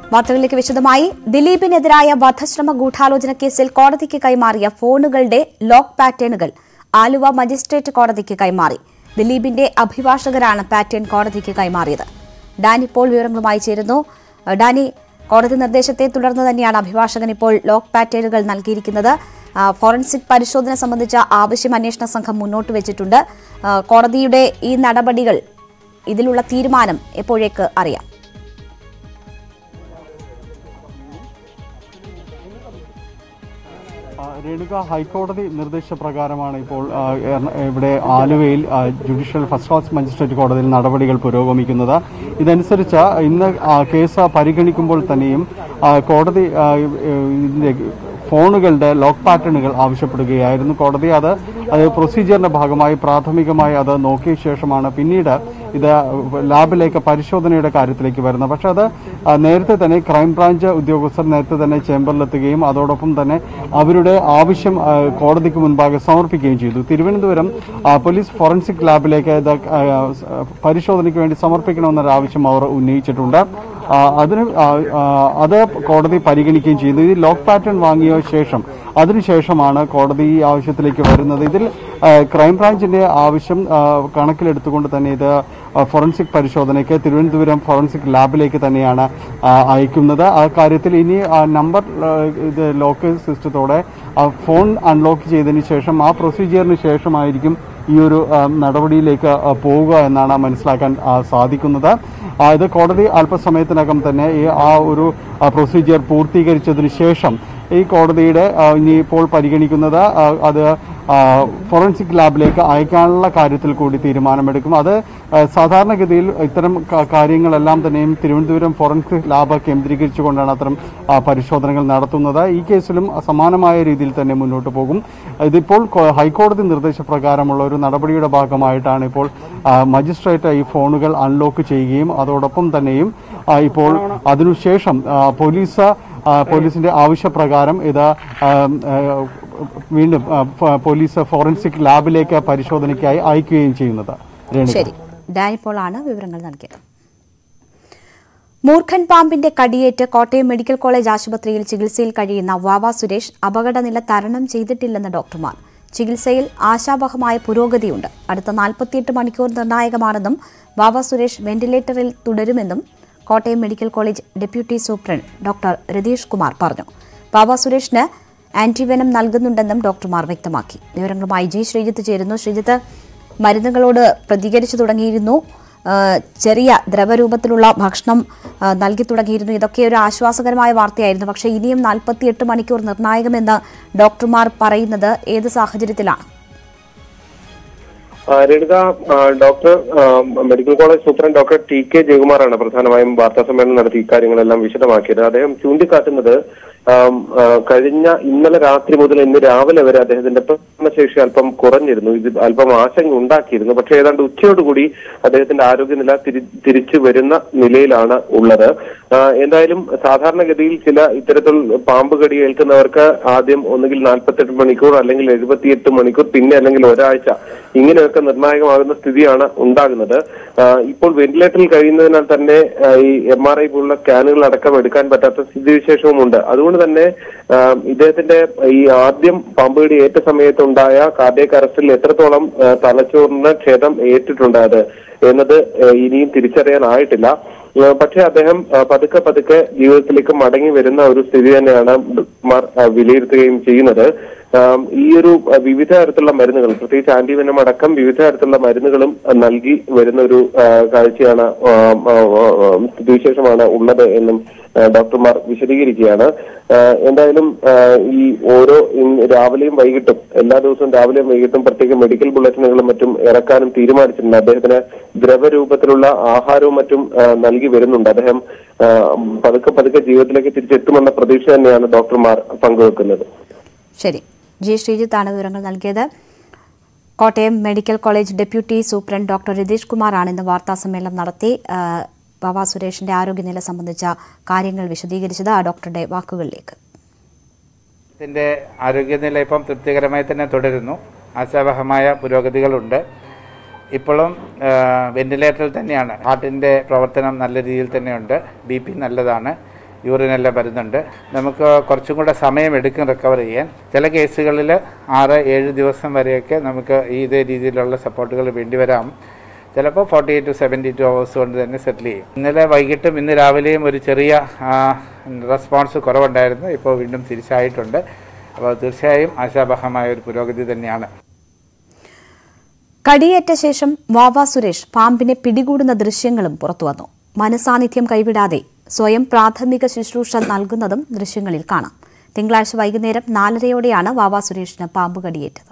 വാർത്തകളിലേക്ക് വിശദമായി. ദിലീപിനെതിരായ വധശ്രമ ഗൂഢാലോചന കേസിൽ കോടതിക്ക് കൈമാറിയ ഫോണുകളുടെ ലോക്ക് പാറ്റേണുകൾ ആലുവ മജിസ്ട്രേറ്റ് കോടതിക്ക് കൈമാറി. ദിലീപിന്റെ അഭിഭാഷകരാണ് പാറ്റേൺ കോടതിക്ക് കൈമാറിയത്. ഡാനി പോൾ വിവരങ്ങളുമായി ചേരുന്നു. ഡാനി, കോടതി നിർദ്ദേശത്തെ തുടർന്ന് തന്നെയാണ് അഭിഭാഷകൻ ഇപ്പോൾ ലോക്ക് പാറ്റേണുകൾ നൽകിയിരിക്കുന്നത്. ഫോറൻസിക് പരിശോധന സംബന്ധിച്ച ആവശ്യം അന്വേഷണ സംഘം മുന്നോട്ട് വെച്ചിട്ടുണ്ട്. കോടതിയുടെ ഈ നടപടികൾ, ഇതിലുള്ള തീരുമാനം എപ്പോഴേക്ക് അറിയാം? രേണുക, ഹൈക്കോടതി നിർദ്ദേശപ്രകാരമാണ് ഇപ്പോൾ ഇവിടെ ആലുവയിൽ ജുഡീഷ്യൽ ഫസ്റ്റ് ക്ലാസ് മജിസ്ട്രേറ്റ് കോടതിയിൽ നടപടികൾ പുരോഗമിക്കുന്നത്. ഇതനുസരിച്ച് ഇന്ന് കേസ് പരിഗണിക്കുമ്പോൾ തന്നെയും കോടതി ഇതിന്റെ ഫോണുകളുടെ ലോക്ക് പാറ്റേണുകൾ ആവശ്യപ്പെടുകയായിരുന്നു. കോടതി അത് പ്രൊസീജിയറിന്റെ ഭാഗമായി പ്രാഥമികമായി അത് നോക്കിയ ശേഷമാണ് പിന്നീട് ഇത് ലാബിലേക്ക് പരിശോധനയുടെ കാര്യത്തിലേക്ക് വരുന്നത്. പക്ഷെ അത് നേരത്തെ തന്നെ ക്രൈംബ്രാഞ്ച് ഉദ്യോഗസ്ഥർ നേരത്തെ തന്നെ ചേംബറിലെത്തുകയും അതോടൊപ്പം തന്നെ അവരുടെ ആവശ്യം കോടതിക്ക് മുൻപാകെ സമർപ്പിക്കുകയും ചെയ്തു. തിരുവനന്തപുരം പോലീസ് ഫോറൻസിക് ലാബിലേക്ക് ഇത് പരിശോധനയ്ക്ക് വേണ്ടി സമർപ്പിക്കണമെന്നൊരു ആവശ്യം അവർ ഉന്നയിച്ചിട്ടുണ്ട്. അത് കോടതി പരിഗണിക്കുകയും ചെയ്യുന്നു. ഈ ലോക്ക് പാറ്റേൺ വാങ്ങിയ ശേഷം അതിനുശേഷമാണ് കോടതി ഈ ആവശ്യത്തിലേക്ക് വരുന്നത്. ഇതിൽ ക്രൈംബ്രാഞ്ചിന്റെ ആവശ്യം കണക്കിലെടുത്തുകൊണ്ട് തന്നെ ഇത് ഫോറൻസിക് പരിശോധനയ്ക്ക് തിരുവനന്തപുരം ഫോറൻസിക് ലാബിലേക്ക് തന്നെയാണ് അയക്കുന്നത്. ആ കാര്യത്തിൽ ഇനി നമ്പർ ഇത് ലോക്ക് സിസ്റ്റത്തോടെ ഫോൺ അൺലോക്ക് ചെയ്തതിന് ശേഷം ആ പ്രൊസീജിയറിന് ശേഷമായിരിക്കും ഈ ഒരു നടപടിയിലേക്ക് പോവുക എന്നാണ് മനസ്സിലാക്കാൻ സാധിക്കുന്നത്. ഇത് കോടതി അല്പസമയത്തിനകം തന്നെ ആ ഒരു പ്രൊസീജിയർ പൂർത്തീകരിച്ചതിന് ശേഷം ഈ കോടതിയുടെ ഇനിയിപ്പോൾ പരിഗണിക്കുന്നത് അത് ഫോറൻസിക് ലാബിലേക്ക് അയക്കാനുള്ള കാര്യത്തിൽ കൂടി തീരുമാനമെടുക്കും. അത് സാധാരണഗതിയിൽ ഇത്തരം കാര്യങ്ങളെല്ലാം തന്നെയും തിരുവനന്തപുരം ഫോറൻസിക് ലാബ് കേന്ദ്രീകരിച്ചുകൊണ്ടാണ് അത്തരം പരിശോധനകൾ നടത്തുന്നത്. ഈ കേസിലും സമാനമായ രീതിയിൽ തന്നെ മുന്നോട്ട് പോകും. ഇതിപ്പോൾ ഹൈക്കോടതി നിർദ്ദേശപ്രകാരമുള്ള ഒരു നടപടിയുടെ ഭാഗമായിട്ടാണ് ഇപ്പോൾ മജിസ്ട്രേറ്റ് ഈ ഫോണുകൾ അൺലോക്ക് ചെയ്യുകയും അതോടൊപ്പം തന്നെയും ഇപ്പോൾ അതിനുശേഷം പോലീസിന്റെ ആവശ്യപ്രകാരം ഇത് വീണ്ടും പോലീസ് ഫോറൻസിക് ലാബിലേക്ക് പരിശോധനയ്ക്കായി അയക്കുകയും ചെയ്യുന്നത്. ശരി, ഡാനിപ്പോളാണ് വിവരങ്ങൾ നൽകിയത്. മൂർഖൻ പാമ്പിന്റെ കടിയേറ്റ് കോട്ടയം മെഡിക്കൽ കോളേജ് ആശുപത്രിയിൽ ചികിത്സയിൽ കഴിയുന്ന വാവ സുരേഷ് അപകടനില തരണം ചെയ്തിട്ടില്ലെന്ന് ഡോക്ടർമാർ. ചികിത്സയിൽ ആശാവഹമായ പുരോഗതിയുണ്ട്. അടുത്ത 48 മണിക്കൂർ നിർണായകമാണെന്നും വാവ സുരേഷ് വെന്റിലേറ്ററിൽ തുടരുമെന്നും Kottayam medical college deputy superintendent doctor Ratheesh Kumar പറഞ്ഞു. വാവ സുരേഷിന് ആന്റിവെനം നൽകുന്നുണ്ടെന്നും ഡോക്ടർമാർ വ്യക്തമാക്കി. വിവരങ്ങളുമായി ജി ശ്രീജിത്ത് ചേരുന്നു. ശ്രീജിത്ത്, മരുന്നുകളോട് പ്രതികരിച്ചു തുടങ്ങിയിരുന്നു, ചെറിയ ദ്രവരൂപത്തിലുള്ള ഭക്ഷണം നൽകി തുടങ്ങിയിരുന്നു. ഇതൊക്കെ ഒരു ആശ്വാസകരമായ വാർത്തയായിരുന്നു. പക്ഷേ ഇനിയും 48 മണിക്കൂർ നിർണായകമെന്ന് ഡോക്ടർമാർ പറയുന്നത് ഏത് സാഹചര്യത്തിലാണ്? Renuka, doctor medical college superintendent doctor TK ജയകുമാറാണ് പ്രധാനമായും വാർത്താ സമ്മേളനം നടത്തി ഇക്കാര്യങ്ങളെല്ലാം വിശദമാക്കിയത്. അദ്ദേഹം ചൂണ്ടിക്കാട്ടുന്നത് ഇന്നലെ രാത്രി മുതൽ ഇന്ന് രാവിലെ വരെ അദ്ദേഹത്തിന്റെ പ്രസരണശേഷി അല്പം കുറഞ്ഞിരുന്നു. ഇത് അല്പം ആശങ്ക ഉണ്ടാക്കിയിരുന്നു. പക്ഷെ ഏതാണ്ട് ഉച്ചയോടുകൂടി അദ്ദേഹത്തിന്റെ ആരോഗ്യനില തിരിച്ചു വരുന്ന നിലയിലാണ് ഉള്ളത്. എന്തായാലും സാധാരണഗതിയിൽ ചില ഇത്തരത്തിൽ പാമ്പ് കടി ഏൽക്കുന്നവർക്ക് ആദ്യം ഒന്നുകിൽ 48 മണിക്കൂർ അല്ലെങ്കിൽ 78 മണിക്കൂർ പിന്നെ അല്ലെങ്കിൽ ഒരാഴ്ച ഇങ്ങനെയൊക്കെ നിർണായകമാകുന്ന സ്ഥിതിയാണ് ഉണ്ടാകുന്നത്. ഇപ്പോൾ വെന്റിലേറ്ററിൽ കഴിയുന്നതിനാൽ തന്നെ ഈ MRI പോലുള്ള സ്കാനുകൾ അടക്കം എടുക്കാൻ പറ്റാത്ത സ്ഥിതിവിശേഷവുമുണ്ട്. അതുകൊണ്ട് തന്നെ ഇദ്ദേഹത്തിന്റെ ഈ ആദ്യം പാമ്പ് കടി ഏറ്റ സമയത്തുണ്ടായ കാർഡിയക് അറസ്റ്റിൽ എത്രത്തോളം തലച്ചോറിന് ക്ഷതം ഏറ്റിട്ടുണ്ട് എന്നത് ഇനിയും തിരിച്ചറിയാനായിട്ടില്ല. പക്ഷെ അദ്ദേഹം പതുക്കെ ജീവിതത്തിലേക്ക് മടങ്ങി വരുന്ന ഒരു സ്ഥിതി തന്നെയാണ് ഡോക്ടർമാർ വിലയിരുത്തുകയും ചെയ്യുന്നത്. ഈ ഒരു വിവിധ തരത്തിലുള്ള മരുന്നുകൾ, പ്രത്യേകിച്ച് ആന്റിവെനം അടക്കം വിവിധ തരത്തിലുള്ള മരുന്നുകളും നൽകി വരുന്ന ഒരു കാഴ്ചയാണ്, സ്ഥിതിവിശേഷമാണ് ഉള്ളത് എന്നും ഡോക്ടർമാർ വിശദീകരിക്കുകയാണ്. എന്തായാലും ഈ ഓരോ രാവിലെയും വൈകിട്ടും എല്ലാ ദിവസവും രാവിലെയും വൈകിട്ടും പ്രത്യേക മെഡിക്കൽ ബുള്ളറ്റിനുകളും മറ്റും ഇറക്കാനും തീരുമാനിച്ചിട്ടുണ്ട്. അദ്ദേഹത്തിന് ദ്രവരൂപത്തിലുള്ള ആഹാരവും മറ്റും നൽകി വരുന്നുണ്ട്. അദ്ദേഹം പതുക്കെ ജീവിതത്തിലേക്ക് തിരിച്ചെത്തുമെന്ന പ്രതീക്ഷ തന്നെയാണ് ഡോക്ടർമാർ പങ്കുവെക്കുന്നത്. ശരി, ജി ശ്രീജിത്താണ് വിവരങ്ങൾ നൽകിയത്. Kottayam medical college deputy superintendent doctor Ratheesh കുമാറാണ് ഇന്ന് വാർത്താ സമ്മേളനം നടത്തി വാവ സുരേഷിന്റെ ആരോഗ്യനില സംബന്ധിച്ച കാര്യങ്ങൾ വിശദീകരിച്ചത്. ആ ഡോക്ടറുടെ വാക്കുകളിലേക്ക്. ഇതിന്റെ ആരോഗ്യനില ഇപ്പം തൃപ്തികരമായി തന്നെ തുടരുന്നു. ആശാവഹമായ പുരോഗതികളുണ്ട്. ഇപ്പോഴും വെന്റിലേറ്ററിൽ തന്നെയാണ്. ഹാർട്ടിൻ്റെ പ്രവർത്തനം നല്ല രീതിയിൽ തന്നെയുണ്ട്. BP നല്ലതാണ്. യൂറിനെല്ലാം വരുന്നുണ്ട്. നമുക്ക് കുറച്ചും കൂടെ സമയമെടുക്കും റിക്കവർ ചെയ്യാൻ. ചില കേസുകളിൽ 6-7 ദിവസം വരെയൊക്കെ നമുക്ക് ഇതേ രീതിയിലുള്ള സപ്പോർട്ടുകൾ വേണ്ടിവരാം. ചിലപ്പോൾ 48 to 72 hours കൊണ്ട് തന്നെ സെറ്റിൽ ചെയ്യും. ഇന്നലെ വൈകിട്ടും ഇന്ന് രാവിലെയും ഒരു ചെറിയ റെസ്പോൺസ് കുറവുണ്ടായിരുന്നു. ഇപ്പോൾ വീണ്ടും തിരിച്ചായിട്ടുണ്ട്. അപ്പോൾ തീർച്ചയായും ആശാവഹമായ ഒരു പുരോഗതി തന്നെയാണ്. കടിയേറ്റ ശേഷം വാവ സുരേഷ് പാമ്പിനെ പിടികൂടുന്ന ദൃശ്യങ്ങളും പുറത്തുവന്നു. മനസാന്നിധ്യം കൈവിടാതെ സ്വയം പ്രാഥമിക ശുശ്രൂഷ നൽകുന്നതും ദൃശ്യങ്ങളിൽ കാണാം. തിങ്കളാഴ്ച വൈകുന്നേരം 4:30യോടെയാണ് വാവ സുരേഷിന് പാമ്പ് കടിയേറ്റത്.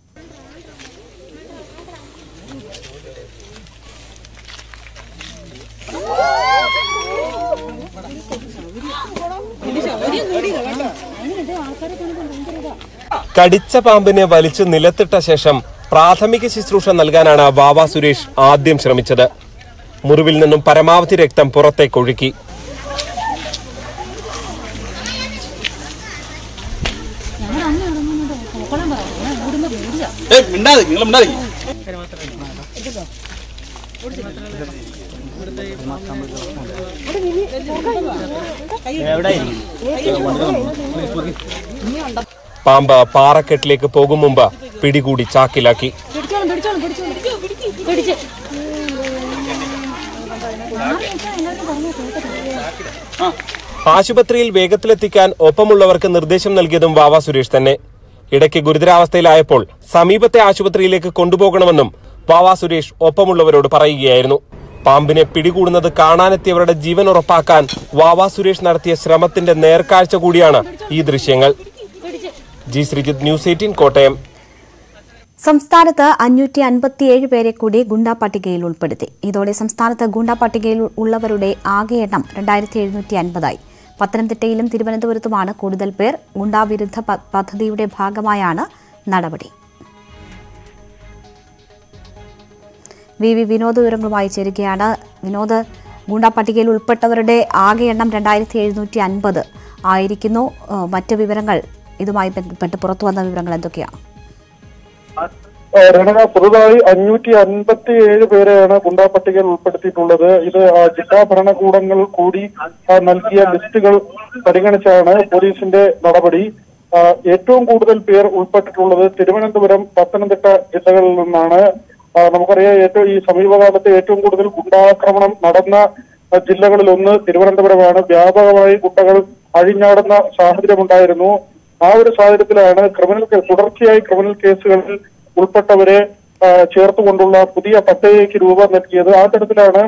കടിച്ച പാമ്പിനെ വലിച്ചു നിലത്തിട്ട ശേഷം പ്രാഥമിക ശുശ്രൂഷ നൽകാനാണ് വാവ സുരേഷ് ആദ്യം ശ്രമിച്ചത്. മുറിവിൽ നിന്നും പരമാവധി രക്തം പുറത്തേക്ക് ഒഴുക്കി. പാമ്പ് പാറക്കെട്ടിലേക്ക് പോകും മുമ്പ് പിടികൂടി ചാക്കിലാക്കി. ആശുപത്രിയിൽ വേഗത്തിലെത്തിക്കാൻ ഒപ്പമുള്ളവർക്ക് നിർദ്ദേശം നൽകിയതും വാവ സുരേഷ് തന്നെ. ഇടയ്ക്ക് ഗുരുതരാവസ്ഥയിലായപ്പോൾ സമീപത്തെ ആശുപത്രിയിലേക്ക് കൊണ്ടുപോകണമെന്നും വാവ സുരേഷ് ഒപ്പമുള്ളവരോട് പറയുകയായിരുന്നു. പാമ്പിനെ പിടികൂടുന്നത് കാണാനെത്തിയവരുടെ ജീവൻ ഉറപ്പാക്കാൻ വാവ സുരേഷ് നടത്തിയ ശ്രമത്തിന്റെ നേർക്കാഴ്ച കൂടിയാണ് ഈ ദൃശ്യങ്ങൾ. G Sreejith, news 18 Kottayam. സംസ്ഥാനത്ത് 557 പേരെ കൂടി ഗുണ്ടാ പട്ടികയിൽ ഉൾപ്പെടുത്തി. ഇതോടെ സംസ്ഥാനത്ത് ഗുണ്ടാ പട്ടികയിൽ ഉള്ളവരുടെ ആകെ എണ്ണം 2750 പത്തനംതിട്ടയിലും തിരുവനന്തപുരത്തുമാണ് കൂടുതൽ പേർ. ഗുണ്ടാവിരുദ്ധ പദ്ധതിയുടെ ഭാഗമായാണ് നടപടി. വി വിനോദ് വിവരങ്ങളുമായി ചേരുകയാണ്. വിനോദ്, ഗുണ്ടാ പട്ടികയിൽ ഉൾപ്പെട്ടവരുടെ ആകെ എണ്ണം 2750 ആയിരിക്കുന്നു. മറ്റ് വിവരങ്ങൾ, ഇതുമായി ബന്ധപ്പെട്ട് പുറത്തുവന്ന വിവരങ്ങൾ എന്തൊക്കെയാണ്? പുതുതായി 557 പേരെയാണ് ഗുണ്ടാ പട്ടികയിൽ ഉൾപ്പെടുത്തിയിട്ടുള്ളത്. ഇത് ജില്ലാ ഭരണകൂടങ്ങൾ കൂടി നൽകിയ ലിസ്റ്റുകൾ പരിഗണിച്ചാണ് പോലീസിന്റെ നടപടി. ഏറ്റവും കൂടുതൽ പേർ ഉൾപ്പെട്ടിട്ടുള്ളത് തിരുവനന്തപുരം, പത്തനംതിട്ട ജില്ലകളിൽ നിന്നാണ്. നമുക്കറിയാം, ഈ സമീപകാലത്ത് ഏറ്റവും കൂടുതൽ ഗുണ്ടാക്രമണം നടന്ന ജില്ലകളിൽ ഒന്ന് തിരുവനന്തപുരമാണ്. വ്യാപകമായി ഗുണ്ടകൾ അഴിഞ്ഞാടുന്ന സാഹചര്യമുണ്ടായിരുന്നു. ആ ഒരു സാഹചര്യത്തിലാണ് തുടർച്ചയായി ക്രിമിനൽ കേസുകളിൽ ഉൾപ്പെട്ടവരെ ചേർത്തുകൊണ്ടുള്ള പുതിയ പട്ടികയ്ക്ക് രൂപം നൽകിയത്. ആ തരത്തിലാണ്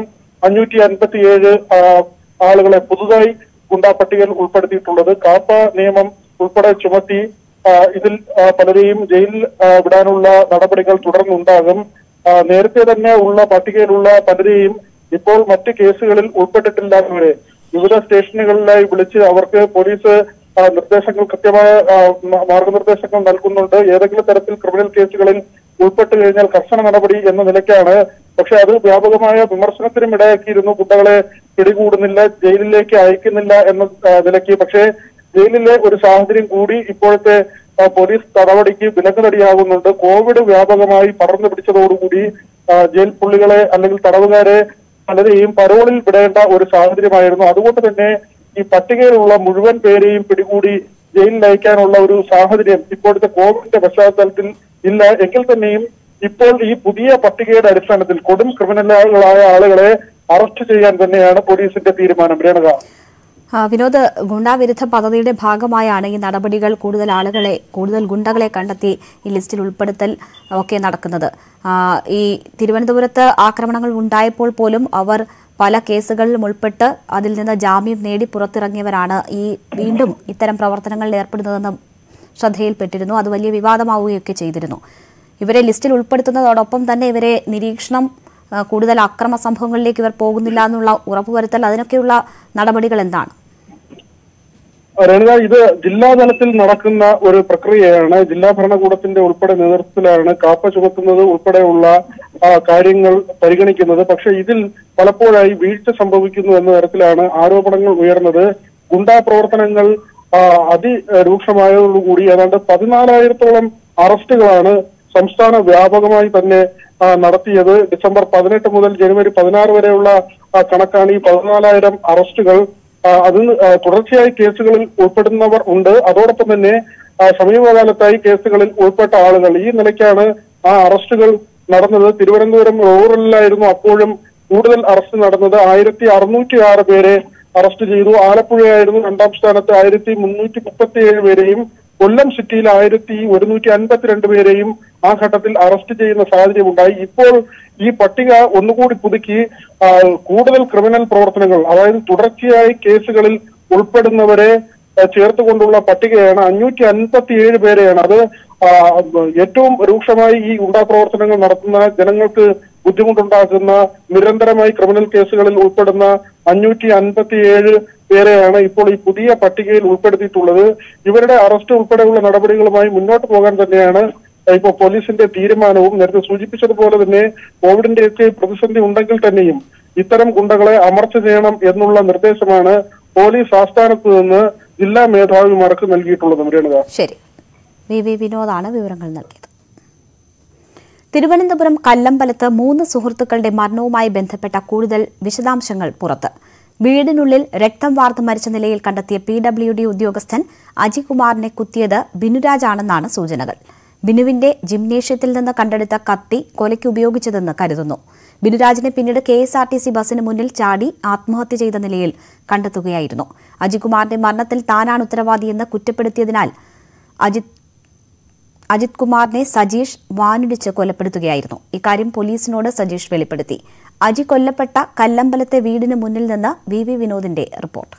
557 ആളുകളെ പുതുതായി ഗുണ്ടാ പട്ടികയിൽ ഉൾപ്പെടുത്തിയിട്ടുള്ളത്. കാപ്പ നിയമം ഉൾപ്പെടെ ചുമത്തി ഇതിൽ പലരെയും ജയിലിൽ വിടാനുള്ള നടപടികൾ തുടർന്നുണ്ടാകും. നേരത്തെ തന്നെ ഉള്ള പട്ടികയിലുള്ള പലരെയും ഇപ്പോൾ മറ്റ് കേസുകളിൽ ഉൾപ്പെട്ടിട്ടില്ലാത്തവരെ വിവിധ സ്റ്റേഷനുകളിലായി വിളിച്ച് അവർക്ക് പോലീസ് നിർദ്ദേശങ്ങൾ, കൃത്യമായ മാർഗനിർദ്ദേശങ്ങൾ നൽകുന്നുണ്ട്. ഏതെങ്കിലും തരത്തിൽ ക്രിമിനൽ കേസുകളിൽ ഉൾപ്പെട്ട് കഴിഞ്ഞാൽ കർശന നടപടി എന്ന നിലയ്ക്കാണ്. പക്ഷെ അത് വ്യാപകമായ വിമർശനത്തിനും ഇടയാക്കിയിരുന്നു. ഗുണ്ടകളെ പിടികൂടുന്നില്ല, ജയിലിലേക്ക് അയക്കുന്നില്ല എന്ന നിലയ്ക്ക്. പക്ഷേ ജയിലിലെ ഒരു സാഹചര്യം കൂടി ഇപ്പോഴത്തെ പോലീസ് നടപടിക്ക് വിലങ്ങുതടിയാകുന്നുണ്ട്. കോവിഡ് വ്യാപകമായി പടർന്നു പിടിച്ചതോടുകൂടി ജയിൽ പുള്ളികളെ അല്ലെങ്കിൽ തടവുകാരെ പലരെയും പരോളിൽ വിടേണ്ട ഒരു സാഹചര്യമായിരുന്നു. അതുകൊണ്ട് തന്നെ ഈ പട്ടികയിലുള്ള മുഴുവൻ പേരെയും പിടികൂടി ജയിലിൽ അയക്കാനുള്ള ഒരു സാഹചര്യം ഇപ്പോഴത്തെ കോവിഡിന്റെ പശ്ചാത്തലത്തിൽ ഇല്ല. എങ്കിൽ തന്നെയും ഇപ്പോൾ ഈ പുതിയ പട്ടികയുടെ അടിസ്ഥാനത്തിൽ കൊടും ക്രിമിനലുകളായ ആളുകളെ അറസ്റ്റ് ചെയ്യാൻ തന്നെയാണ് പോലീസിന്റെ തീരുമാനം. രേണുക, വിനോദ്, ഗുണ്ടാവിരുദ്ധ പദ്ധതിയുടെ ഭാഗമായാണ് ഈ നടപടികൾ. കൂടുതൽ ഗുണ്ടകളെ കണ്ടെത്തി ഈ ലിസ്റ്റിൽ ഉൾപ്പെടുത്തൽ ഒക്കെ നടക്കുന്നത്. ഈ തിരുവനന്തപുരത്ത് ആക്രമണങ്ങൾ ഉണ്ടായപ്പോൾ പോലും അവർ പല കേസുകളിലും ഉൾപ്പെട്ട് അതിൽ നിന്ന് ജാമ്യം നേടി പുറത്തിറങ്ങിയവരാണ് ഈ വീണ്ടും ഇത്തരം പ്രവർത്തനങ്ങളിൽ ഏർപ്പെടുന്നതെന്ന് ശ്രദ്ധയിൽപ്പെട്ടിരുന്നു. അത് വലിയ വിവാദമാവുകയൊക്കെ ചെയ്തിരുന്നു. ഇവരെ ലിസ്റ്റിൽ ഉൾപ്പെടുത്തുന്നതോടൊപ്പം തന്നെ ഇവരെ നിരീക്ഷണം, കൂടുതൽ അക്രമ സംഭവങ്ങളിലേക്ക് ഇവർ പോകുന്നില്ല എന്നുള്ള ഉറപ്പുവരുത്തൽ, അതിനൊക്കെയുള്ള നടപടികൾ എന്താണ്? രേണുക, ഇത് ജില്ലാതലത്തിൽ നടക്കുന്ന ഒരു പ്രക്രിയയാണ്. ജില്ലാ ഭരണകൂടത്തിന്റെ ഉൾപ്പെടെ നേതൃത്വത്തിലാണ് കാപ്പ ചുമത്തുന്നത് ഉൾപ്പെടെയുള്ള കാര്യങ്ങൾ പരിഗണിക്കുന്നത്. പക്ഷെ ഇതിൽ പലപ്പോഴായി വീഴ്ച സംഭവിക്കുന്നു എന്ന തരത്തിലാണ് ആരോപണങ്ങൾ ഉയർന്നത്. ഗുണ്ടാ പ്രവർത്തനങ്ങൾ അതിരൂക്ഷമായതോടുകൂടി ഏതാണ്ട് 14,000-ഓളം അറസ്റ്റുകളാണ് സംസ്ഥാന വ്യാപകമായി തന്നെ നടത്തിയത്. ഡിസംബർ 18 മുതൽ ജനുവരി 16 വരെയുള്ള കണക്കാണ് ഈ 14,000 അറസ്റ്റുകൾ. അതിന് തുടർച്ചയായി കേസുകളിൽ ഉൾപ്പെടുന്നവർ ഉണ്ട്. അതോടൊപ്പം തന്നെ സമീപകാലത്തായി കേസുകളിൽ ഉൾപ്പെട്ട ആളുകൾ. ഈ നിലയ്ക്കാണ് ആ അറസ്റ്റുകൾ നടന്നത്. തിരുവനന്തപുരം റൂറലിലായിരുന്നു അപ്പോഴും കൂടുതൽ അറസ്റ്റ് നടന്നത്. 1606 പേരെ അറസ്റ്റ് ചെയ്തു. ആലപ്പുഴയായിരുന്നു രണ്ടാം സ്ഥാനത്ത് 1337 പേരെയും, കൊല്ലം സിറ്റിയിൽ 1152 പേരെയും ആ ഘട്ടത്തിൽ അറസ്റ്റ് ചെയ്യുന്ന സാഹചര്യം ഉണ്ടായി. ഇപ്പോൾ ഈ പട്ടിക ഒന്നുകൂടി പുതുക്കി കൂടുതൽ ക്രിമിനൽ പ്രവർത്തനങ്ങൾ, അതായത് തുടർച്ചയായി കേസുകളിൽ ഉൾപ്പെടുന്നവരെ ചേർത്തുകൊണ്ടുള്ള പട്ടികയാണ്. 557 പേരെയാണ്. അത് ഏറ്റവും രൂക്ഷമായി ഈ ഗുണ്ടാപ്രവർത്തനങ്ങൾ നടത്തുന്ന, ജനങ്ങൾക്ക് ബുദ്ധിമുട്ടുണ്ടാക്കുന്ന, നിരന്തരമായി ക്രിമിനൽ കേസുകളിൽ ഉൾപ്പെടുന്ന 557 പേരെയാണ് ഇപ്പോൾ ഈ പുതിയ പട്ടികയിൽ ഉൾപ്പെടുത്തിയിട്ടുള്ളത്. ഇവരുടെ അറസ്റ്റ് ഉൾപ്പെടെയുള്ള നടപടികളുമായി മുന്നോട്ട് പോകാൻ തന്നെയാണ് ഇപ്പോൾ പോലീസിന്റെ തീരുമാനവും. നേരത്തെ സൂചിപ്പിച്ചതുപോലെ തന്നെ കോവിഡിന്റെയൊക്കെ പ്രതിസന്ധി ഉണ്ടെങ്കിൽ തന്നെയും ഇത്തരം ഗുണ്ടകളെ അമർച്ച ചെയ്യണം എന്നുള്ള നിർദ്ദേശമാണ് പോലീസ് ആസ്ഥാനത്ത് നിന്ന് ജില്ലാ മേധാവിമാർക്ക് നൽകിയിട്ടുള്ളത്. രേണുക. ശരി, വി വിനോദാണ് വിവരങ്ങൾ നൽകിയത്. തിരുവനന്തപുരം കല്ലമ്പലത്ത് 3 സുഹൃത്തുക്കളുടെ മരണവുമായി ബന്ധപ്പെട്ട കൂടുതൽ വിശദാംശങ്ങൾ പുറത്ത്. വീടിനുള്ളിൽ രക്തം വാർത്ത് മരിച്ച നിലയിൽ കണ്ടെത്തിയ PWD ഉദ്യോഗസ്ഥൻ അജികുമാറിനെ കുത്തിയത് ബിനുരാജാണെന്നാണ് സൂചനകൾ. ബിനുവിന്റെ ജിംനേഷ്യത്തിൽ നിന്ന് കണ്ടെടുത്ത കത്തി കൊലയ്ക്ക് ഉപയോഗിച്ചതെന്ന് കരുതുന്നു. ബിനുരാജിനെ പിന്നീട് KSRTC ബസിന് മുന്നിൽ ചാടി ആത്മഹത്യ ചെയ്ത നിലയിൽ കണ്ടെത്തുകയായിരുന്നു. അജികുമാറിന്റെ മരണത്തിൽ താനാണ് ഉത്തരവാദിയെന്ന് കുറ്റപ്പെടുത്തിയതിനാൽ അജിത് കുമാറിനെ സജീഷ് വാനിടിച്ച് കൊലപ്പെടുത്തുകയായിരുന്നു. ഇക്കാര്യം പോലീസിനോട് സജീഷ് വെളിപ്പെടുത്തി. അജി കൊല്ലപ്പെട്ട കല്ലമ്പലത്തെ വീടിന് മുന്നിൽ നിന്ന് വി വിനോദിന്റെ റിപ്പോർട്ട്.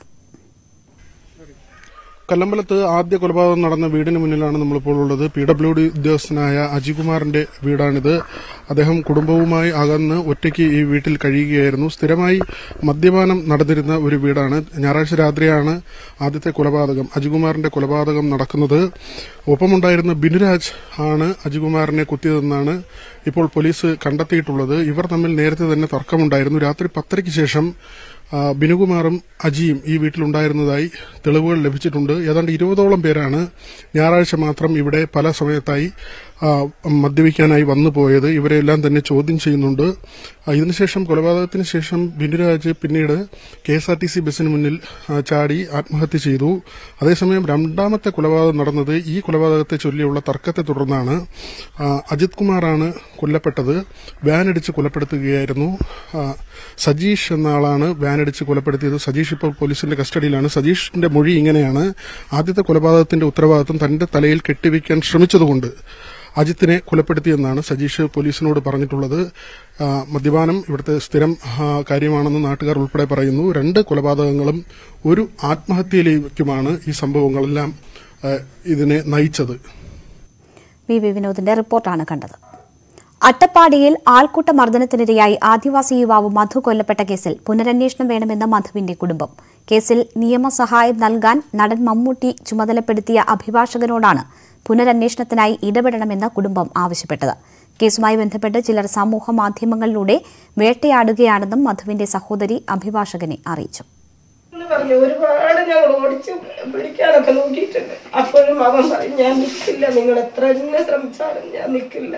കല്ലമ്പലത്ത് ആദ്യ കൊലപാതകം നടന്ന വീടിന് മുന്നിലാണ് നമ്മളിപ്പോൾ ഉള്ളത്. PWD ഉദ്യോഗസ്ഥനായ അജികുമാറിന്റെ വീടാണിത്. അദ്ദേഹം കുടുംബവുമായി അകന്ന് ഒറ്റയ്ക്ക് ഈ വീട്ടിൽ കഴിയുകയായിരുന്നു. സ്ഥിരമായി മദ്യപാനം നടന്നിരുന്ന ഒരു വീടാണ്. ഞായറാഴ്ച രാത്രിയാണ് ആദ്യത്തെ കൊലപാതകം, അജികുമാറിന്റെ കൊലപാതകം നടക്കുന്നത്. ഒപ്പമുണ്ടായിരുന്ന ബിനുരാജ് ആണ് അജികുമാറിനെ കുത്തിയതെന്നാണ് ഇപ്പോൾ പോലീസ് കണ്ടെത്തിയിട്ടുള്ളത്. ഇവർ തമ്മിൽ നേരത്തെ തന്നെ തർക്കമുണ്ടായിരുന്നു. രാത്രി 10:30-ക്ക് ശേഷം ബിനുകുമാറും അജിയും ഈ വീട്ടിലുണ്ടായിരുന്നതായി തെളിവുകൾ ലഭിച്ചിട്ടുണ്ട്. ഏതാണ്ട് 20ഓളം പേരാണ് ഞായറാഴ്ച മാത്രം ഇവിടെ പല സമയത്തായി മദ്യപിക്കാനായി വന്നു പോയത്. ഇവരെല്ലാം തന്നെ ചോദ്യം ചെയ്യുന്നുണ്ട്. ഇതിനുശേഷം, കൊലപാതകത്തിന് ശേഷം ബിനുരാജ് പിന്നീട് KSRTC ബസിന് മുന്നിൽ ചാടി ആത്മഹത്യ ചെയ്തു. അതേസമയം രണ്ടാമത്തെ കൊലപാതകം നടന്നത് ഈ കൊലപാതകത്തെ ചൊല്ലിയുള്ള തർക്കത്തെ തുടർന്നാണ്. അജിത് കുമാറാണ് കൊല്ലപ്പെട്ടത്. വാനടിച്ച് കൊലപ്പെടുത്തുകയായിരുന്നു. സജീഷ് എന്ന ആളാണ് വാനടിച്ച് കൊലപ്പെടുത്തിയത്. സജീഷ് ഇപ്പോൾ പോലീസിന്റെ കസ്റ്റഡിയിലാണ്. സജീഷിന്റെ മൊഴി ഇങ്ങനെയാണ്: ആദ്യത്തെ കൊലപാതകത്തിന്റെ ഉത്തരവാദിത്വം തന്റെ തലയിൽ കെട്ടിവെക്കാൻ ശ്രമിച്ചതുകൊണ്ട് അജിത്തിനെ കൊലപ്പെടുത്തിയെന്നാണ് സജീഷ് പോലീസിനോട് പറഞ്ഞിട്ടുള്ളത്. മദ്യപാനം ഇവിടുത്തെ സ്ഥിരം കാര്യമാണെന്ന് നാട്ടുകാർ ഉൾപ്പെടെ പറയുന്നു. 2 കൊലപാതകങ്ങളും ഒരു ആത്മഹത്യയിലേക്കുമാണ് ഈ സംഭവങ്ങളെല്ലാം ഇതിനെ നയിച്ചത്. വി വിനോദിന്റെ റിപ്പോർട്ടാണ് കണ്ടത്. അട്ടപ്പാടിയിൽ ആൾക്കൂട്ട മർദ്ദനത്തിനിരയായി ആദിവാസി യുവാവ് മധു കൊല്ലപ്പെട്ട കേസിൽ പുനരന്വേഷണം വേണമെന്ന് മധുവിന്റെ കുടുംബം. കേസിൽ നിയമസഹായം നൽകാൻ നടൻ മമ്മൂട്ടി ചുമതലപ്പെടുത്തിയ അഭിഭാഷകനോടാണ് പുനരന്വേഷണത്തിനായി ഇടപെടണമെന്ന് കുടുംബം ആവശ്യപ്പെട്ടത്. കേസുമായി ബന്ധപ്പെട്ട് ചിലർ സമൂഹ മാധ്യമങ്ങളിലൂടെ വേട്ടയാടുകയാണെന്നും മധുവിന്റെ സഹോദരി അഭിഭാഷകനെ അറിയിച്ചു. ഒരുപാട് ഞങ്ങൾ ഓടിച്ച് പിടിക്കാനൊക്കെ നോക്കിയിട്ടുണ്ട്. അപ്പോഴും അവൻ പറയും, ഞാൻ നിൽക്കില്ല, നിങ്ങൾ എത്ര തന്നെ ശ്രമിച്ചാലും ഞാൻ നിൽക്കില്ല.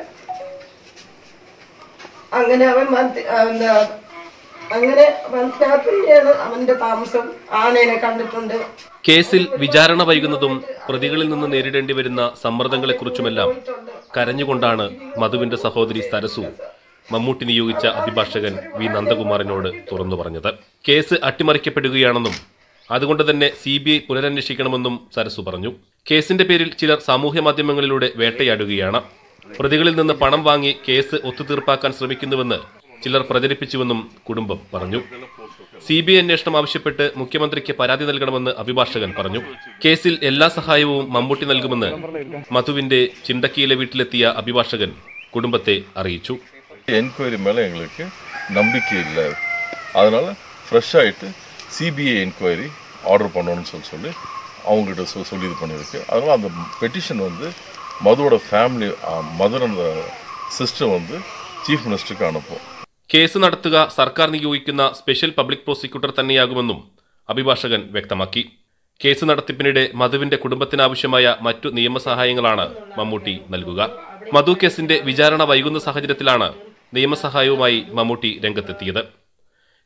അങ്ങനെ അവൻ അങ്ങനെ തന്നെയാണ് അവന്റെ താമസം. ആനേനെ കണ്ടിട്ടുണ്ട്. കേസിൽ വിചാരണ വൈകുന്നതും പ്രതികളിൽ നിന്ന് നേരിടേണ്ടി വരുന്ന സമ്മർദ്ദങ്ങളെക്കുറിച്ചുമെല്ലാം കരഞ്ഞുകൊണ്ടാണ് മധുവിന്റെ സഹോദരി സരസു മമ്മൂട്ടി നിയോഗിച്ച അഭിഭാഷകൻ വി നന്ദകുമാറിനോട് തുറന്നു പറഞ്ഞത്. കേസ് അട്ടിമറിക്കപ്പെടുകയാണെന്നും അതുകൊണ്ട് തന്നെ CBI പുനരന്വേഷിക്കണമെന്നും സരസു പറഞ്ഞു. കേസിന്റെ പേരിൽ ചിലർ സാമൂഹ്യ മാധ്യമങ്ങളിലൂടെ വേട്ടയാടുകയാണ്. പ്രതികളിൽ നിന്ന് പണം വാങ്ങി കേസ് ഒത്തുതീർപ്പാക്കാൻ ശ്രമിക്കുന്നുവെന്ന് ചിലർ പ്രചരിപ്പിച്ചുവെന്നും കുടുംബം പറഞ്ഞു. CBI അന്വേഷണം ആവശ്യപ്പെട്ട് മുഖ്യമന്ത്രിക്ക് പരാതി നൽകണമെന്ന് അഭിഭാഷകൻ പറഞ്ഞു. കേസിൽ എല്ലാ സഹായവും മമ്മൂട്ടി നൽകുമെന്ന് മധുവിന്റെ ചിണ്ടക്കിയിലെ വീട്ടിലെത്തിയ അഭിഭാഷകൻ കുടുംബത്തെ അറിയിച്ചു. என்கொயரி மேலே எங்களுக்கு நம்பிக்கை இல்லை, அதனால ஃப்ரெஷ்ஷாகிட்டு CBI என்கொயரி ஆர்டர் பண்ணணும்னு சொல்லி அவங்ககிட்ட சொல்லி இது பண்ணியிருக்கு. அதனால் அந்த பெட்டிஷன் வந்து மதுவோட ഫാമിലി, മദറിന്റെ സിസ്റ്റർ வந்து ചീഫ് മിനിസ്റ്റർക്ക് അனுப்புം. കേസ് നടത്തുക സർക്കാർ നിയോഗിക്കുന്ന സ്പെഷ്യൽ പബ്ലിക് പ്രോസിക്യൂട്ടർ തന്നെയാകുമെന്നും അഭിഭാഷകൻ വ്യക്തമാക്കി. കേസ് നടത്തിപ്പിനിടെ മധുവിന്റെ കുടുംബത്തിനാവശ്യമായ മറ്റു നിയമസഹായങ്ങളാണ് മമ്മൂട്ടി നൽകുക. മധു കേസിന്റെ വിചാരണ വൈകുന്ന സാഹചര്യത്തിലാണ് നിയമസഹായവുമായി മമ്മൂട്ടി രംഗത്തെത്തിയത്.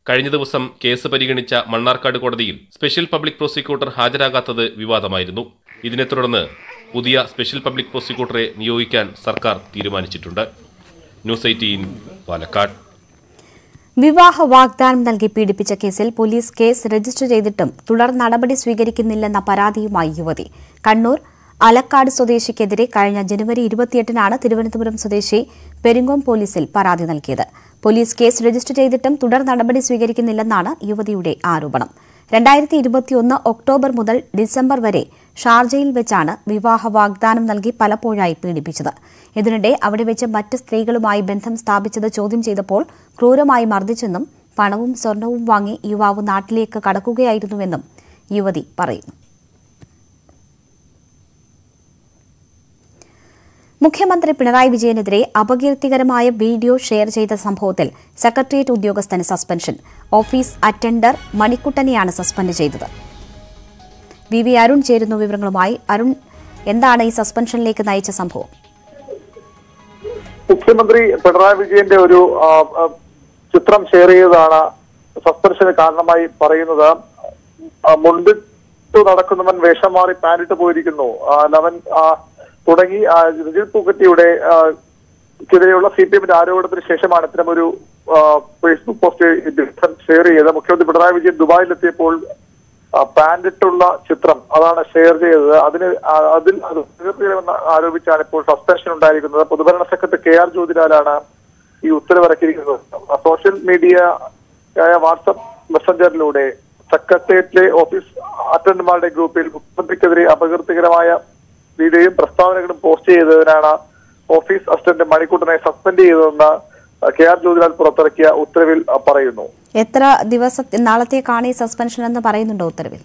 കഴിഞ്ഞ ദിവസം കേസ് പരിഗണിച്ച മണ്ണാർക്കാട് കോടതിയിൽ സ്പെഷ്യൽ പബ്ലിക് പ്രോസിക്യൂട്ടർ ഹാജരാകാത്തത് വിവാദമായിരുന്നു. ഇതിനെ തുടർന്ന് പുതിയ സ്പെഷ്യൽ പബ്ലിക് പ്രോസിക്യൂട്ടറെ നിയോഗിക്കാൻ സർക്കാർ തീരുമാനിച്ചിട്ടുണ്ട്. ന്യൂസ് 18 പാലക്കാട്. വിവാഹ വാഗ്ദാനം നൽകി പീഡിപ്പിച്ച കേസിൽ പോലീസ് കേസ് രജിസ്റ്റർ ചെയ്തിട്ടും തുടർ നടപടി സ്വീകരിക്കുന്നില്ലെന്ന പരാതിയുമായി യുവതി. കണ്ണൂർ അലക്കാട് സ്വദേശിക്കെതിരെ കഴിഞ്ഞ ജനുവരി 28-നാണ് തിരുവനന്തപുരം സ്വദേശി പെരിങ്ങോം പോലീസിൽ പരാതി നൽകിയത്. പോലീസ് കേസ് രജിസ്റ്റർ ചെയ്തിട്ടും തുടർ നടപടി സ്വീകരിക്കുന്നില്ലെന്നാണ് യുവതിയുടെ ആരോപണം. 2021 ഒക്ടോബർ മുതൽ ഡിസംബർ വരെ ഷാർജയിൽ വെച്ചാണ് വിവാഹ വാഗ്ദാനം നൽകി പലപ്പോഴായി പീഡിപ്പിച്ചത്. ഇതിനിടെ അവിടെ വെച്ച് മറ്റ് സ്ത്രീകളുമായി ബന്ധം സ്ഥാപിച്ചത് ചോദ്യം ചെയ്തപ്പോൾ ക്രൂരമായി മർദ്ദിച്ചെന്നും പണവും സ്വർണവും വാങ്ങി യുവാവ് നാട്ടിലേക്ക് കടക്കുകയായിരുന്നുവെന്നും യുവതി പറയുന്നു. മുഖ്യമന്ത്രി പിണറായി വിജയനെതിരെ അപകീർത്തികരമായ വീഡിയോ ഷെയർ ചെയ്ത സംഭവത്തിൽ സെക്രട്ടേറിയറ്റ് ഉദ്യോഗസ്ഥന് സസ്പെൻഷൻ. ഓഫീസ് അറ്റൻഡർ മണിക്കുട്ടനെയാണ് സസ്പെൻഡ് ചെയ്തത്. വി അരുൺ ചേരുന്നു വിവരങ്ങളുമായി. അരുൺ, എന്താണ് ഈ സസ്പെൻഷനിലേക്ക് നയിച്ച സംഭവം? മുഖ്യമന്ത്രി പിണറായി വിജയന്റെ ഒരു ചിത്രം ഷെയർ ചെയ്തതാണ് സസ്പെൻഷന് കാരണമായി പറയുന്നത്. മുണ്ടിട്ട് നടക്കുന്നവൻ വേഷം മാറി പാനിട്ട് പോയിരിക്കുന്നു, അവൻ തുടങ്ങി രജിത് പൂക്കറ്റിയുടെ ക്കെതിരെയുള്ള CPMന്റെ ആരോപണത്തിന് ശേഷമാണ് ഇത്തരമൊരു ഫേസ്ബുക്ക് പോസ്റ്റ് ഷെയർ ചെയ്തത്. മുഖ്യമന്ത്രി പിണറായി വിജയൻ ദുബായിലെത്തിയപ്പോൾ പാൻഡിട്ടുള്ള ചിത്രം അതാണ് ഷെയർ ചെയ്തത്. അതിൽ ആരോപിച്ചാണ് ഇപ്പോൾ സസ്പെൻഷൻ ഉണ്ടായിരിക്കുന്നത്. പൊതുഭരണ സെക്രട്ടറി KR ജ്യോതിലാലാണ് ഈ ഉത്തരവിറക്കിയിരിക്കുന്നത്. സോഷ്യൽ മീഡിയ വാട്സ്ആപ്പ് മെസ്സഞ്ചറിലൂടെ സെക്രട്ടേറിയറ്റിലെ ഓഫീസ് അറ്റൻഡർമാരുടെ ഗ്രൂപ്പിൽ മുഖ്യമന്ത്രിക്കെതിരെ അപകീർത്തികരമായ വീഡിയോയും പ്രസ്താവനകളും പോസ്റ്റ് ചെയ്തതിനാണ് ഓഫീസ് അസിസ്റ്റന്റ് മണിക്കൂട്ടനെ സസ്പെൻഡ് ചെയ്തതെന്ന് KR ജ്യോതിലാൽ പുറത്തിറക്കിയ ഉത്തരവിൽ പറയുന്നു. എത്ര നാളത്തേക്കാണ് ഈ സസ്പെൻഷൻ എന്ന് പറയുന്നുണ്ടോ ഉത്തരവിൽ?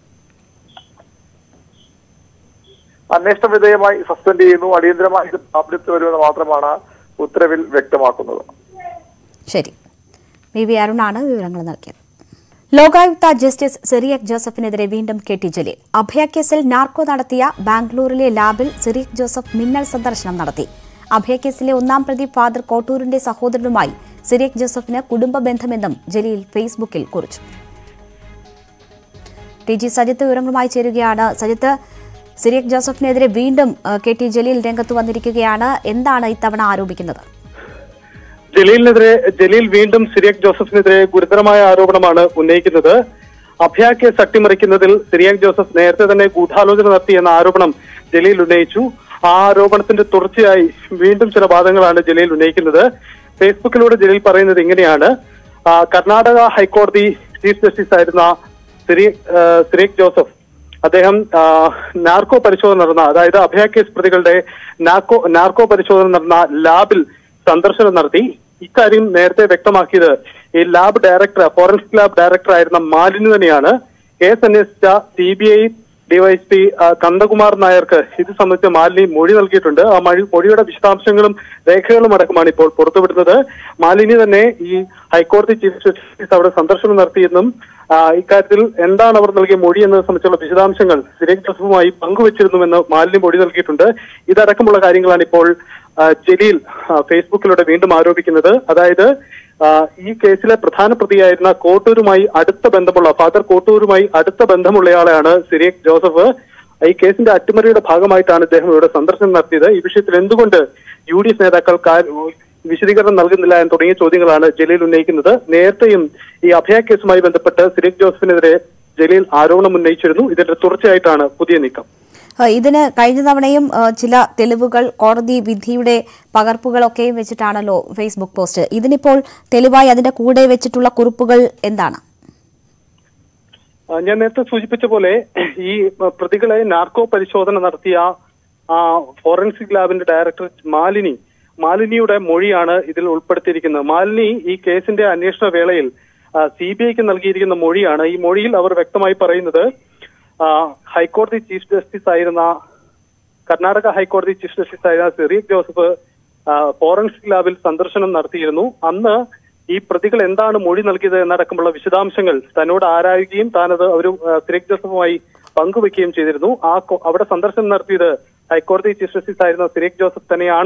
അന്വേഷണ വിധേയമായി സസ്പെൻഡ് ചെയ്യുന്നു. അടിയന്തരമായി ഇത് പ്രാബല്യത്തിൽ വരുമെന്ന് മാത്രമാണ് ഉത്തരവിൽ വ്യക്തമാക്കുന്നത്. ശരി, വി അരുണാണ് വിവരങ്ങൾ നൽകിയത്. ലോകായുക്ത ജസ്റ്റിസ് സിറിയക് ജോസഫിനെതിരെ വീണ്ടും KT ജലീൽ. അഭയക്കേസിൽ നാർക്കോ നടത്തിയ ബാംഗ്ലൂരിലെ ലാബിൽ സിറിയക് ജോസഫ് മിന്നൽ സന്ദർശനം നടത്തി. അഭയക്കേസിലെ ഒന്നാം പ്രതി ഫാദർ കോട്ടൂരിന്റെ സഹോദരനുമായി സിറിയക് ജോസഫിന് കുടുംബ ബന്ധമെന്നും ജലീൽ ഫേസ്ബുക്കിൽ കുറിച്ചു. TG സജിത്ത് വിവരങ്ങളുമായി ചേരുകയാണ്. സജിത്ത്, സിറിയക് ജോസഫിനെതിരെ വീണ്ടും KT ജലീൽ രംഗത്ത് വന്നിരിക്കുകയാണ്. എന്താണ് ഇത്തവണ ആരോപിക്കുന്നത്? ജലീൽ വീണ്ടും സിറിയക് ജോസഫിനെതിരെ ഗുരുതരമായ ആരോപണമാണ് ഉന്നയിക്കുന്നത്. അഭയ കേസ് അട്ടിമറിക്കുന്നതിൽ സിറിയക് ജോസഫ് നേരത്തെ തന്നെ ഗൂഢാലോചന നടത്തിയെന്ന ആരോപണം ജലീൽ ഉന്നയിച്ചു. ആ ആരോപണത്തിന്റെ തുടർച്ചയായി വീണ്ടും ചില വാദങ്ങളാണ് ജലീൽ ഉന്നയിക്കുന്നത്. ഫേസ്ബുക്കിലൂടെ ജലീൽ പറയുന്നത് ഇങ്ങനെയാണ്: കർണാടക ഹൈക്കോടതി ചീഫ് ജസ്റ്റിസ് ആയിരുന്ന സിറിയക് ജോസഫ് അദ്ദേഹം നാർക്കോ പരിശോധന നടന്ന, അതായത് അഭയ കേസ് പ്രതികളുടെ നാർക്കോ പരിശോധന നടന്ന ലാബിൽ സന്ദർശനം നടത്തി. ഇക്കാര്യം നേരത്തെ വ്യക്തമാക്കിയത് ഈ lab director, forensic lab director ആയിരുന്ന മാലിനി തന്നെയാണ്. കേസ് അന്വേഷിച്ച CBI DYSP കന്ദകുമാർ നായർക്ക് ഇത് സംബന്ധിച്ച് മാലിനി മൊഴി നൽകിയിട്ടുണ്ട്. ആ മൊഴിയുടെ വിശദാംശങ്ങളും രേഖകളും അടക്കമാണ് ഇപ്പോൾ പുറത്തുവിടുന്നത്. മാലിനി തന്നെ ഈ ഹൈക്കോടതി ചീഫ് ജസ്റ്റിസ് അവിടെ സന്ദർശനം നടത്തിയെന്നും ഇക്കാര്യത്തിൽ എന്താണ് അവർ നൽകിയ മൊഴി എന്നത് സംബന്ധിച്ചുള്ള വിശദാംശങ്ങൾ സിറിയക് ജോസഫുമായി പങ്കുവച്ചിരുന്നുവെന്ന് മാലിനി മൊഴി നൽകിയിട്ടുണ്ട്. ഇതടക്കമുള്ള കാര്യങ്ങളാണ് ഇപ്പോൾ ജലീൽ ഫേസ്ബുക്കിലൂടെ വീണ്ടും ആരോപിക്കുന്നത്. അതായത് ഈ കേസിലെ പ്രധാന പ്രതിയായിരുന്ന കോട്ടൂരുമായി അടുത്ത ബന്ധമുള്ള ഫാദർ കോട്ടൂരുമായി അടുത്ത ബന്ധമുള്ളയാളെയാണ് സിറിയക് ജോസഫ്. ഈ കേസിന്റെ അട്ടിമറിയുടെ ഭാഗമായിട്ടാണ് ഇദ്ദേഹം ഇവിടെ സന്ദർശനം നടത്തിയത്. ഈ വിഷയത്തിൽ എന്തുകൊണ്ട് UDF നേതാക്കൾ വിശദീകരണം നൽകുന്നില്ല എന്ന് തുടങ്ങിയ ചോദ്യങ്ങളാണ് ജലീൽ ഉന്നയിക്കുന്നത്. നേരത്തെയും ഈ അഭയ കേസുമായി ബന്ധപ്പെട്ട് സിറിയക് ജോസഫിനെതിരെ ജലീൽ ആരോപണം ഉന്നയിച്ചിരുന്നു. ഇതിന്റെ തുടർച്ചയായിട്ടാണ് പുതിയ നീക്കം. ഇതിന് കഴിഞ്ഞ തവണയും ചില തെളിവുകൾ, കോടതി വിധിയുടെ പകർപ്പുകളൊക്കെയും വെച്ചിട്ടാണല്ലോ ഫേസ്ബുക്ക് പോസ്റ്റ്. ഇതിനിപ്പോൾ തെളിവായി അതിന്റെ കൂടെ വെച്ചിട്ടുള്ള കുറിപ്പുകൾ എന്താണ്? ഞാൻ നേരത്തെ സൂചിപ്പിച്ച പോലെ ഈ പ്രതികളെ നാർക്കോ പരിശോധന നടത്തിയ ഫോറൻസിക് ലാബിന്റെ ഡയറക്ടർ മാലിനിയുടെ മൊഴിയാണ് ഇതിൽ ഉൾപ്പെടുത്തിയിരിക്കുന്നത്. മാലിനി ഈ കേസിന്റെ അന്വേഷണ വേളയിൽ CBIക്ക് നൽകിയിരിക്കുന്ന മൊഴിയാണ്. ഈ മൊഴിയിൽ അവർ വ്യക്തമായി പറയുന്നത് ഹൈക്കോടതി ചീഫ് ജസ്റ്റിസ് ആയിരുന്ന, കർണാടക ഹൈക്കോടതി ചീഫ് ജസ്റ്റിസ് ആയിരുന്ന സിറിയക് ജോസഫ് ഫോറൻസിക് ലാബിൽ സന്ദർശനം നടത്തിയിരുന്നു. അന്ന് ഈ പ്രതികൾ എന്താണ് മൊഴി നൽകിയത് എന്നടക്കമുള്ള വിശദാംശങ്ങൾ തന്നോട് ആരായുകയും താനത് ഒരു സിറിയക് ജോസഫുമായി പങ്കുവെക്കുകയും ചെയ്തിരുന്നു. അവിടെ സന്ദർശനം നടത്തിയത് ഹൈക്കോടതി ചീഫ് ജസ്റ്റിസ് ആയിരുന്ന സിറിയക് ജോസഫ് തന്നെയാണ്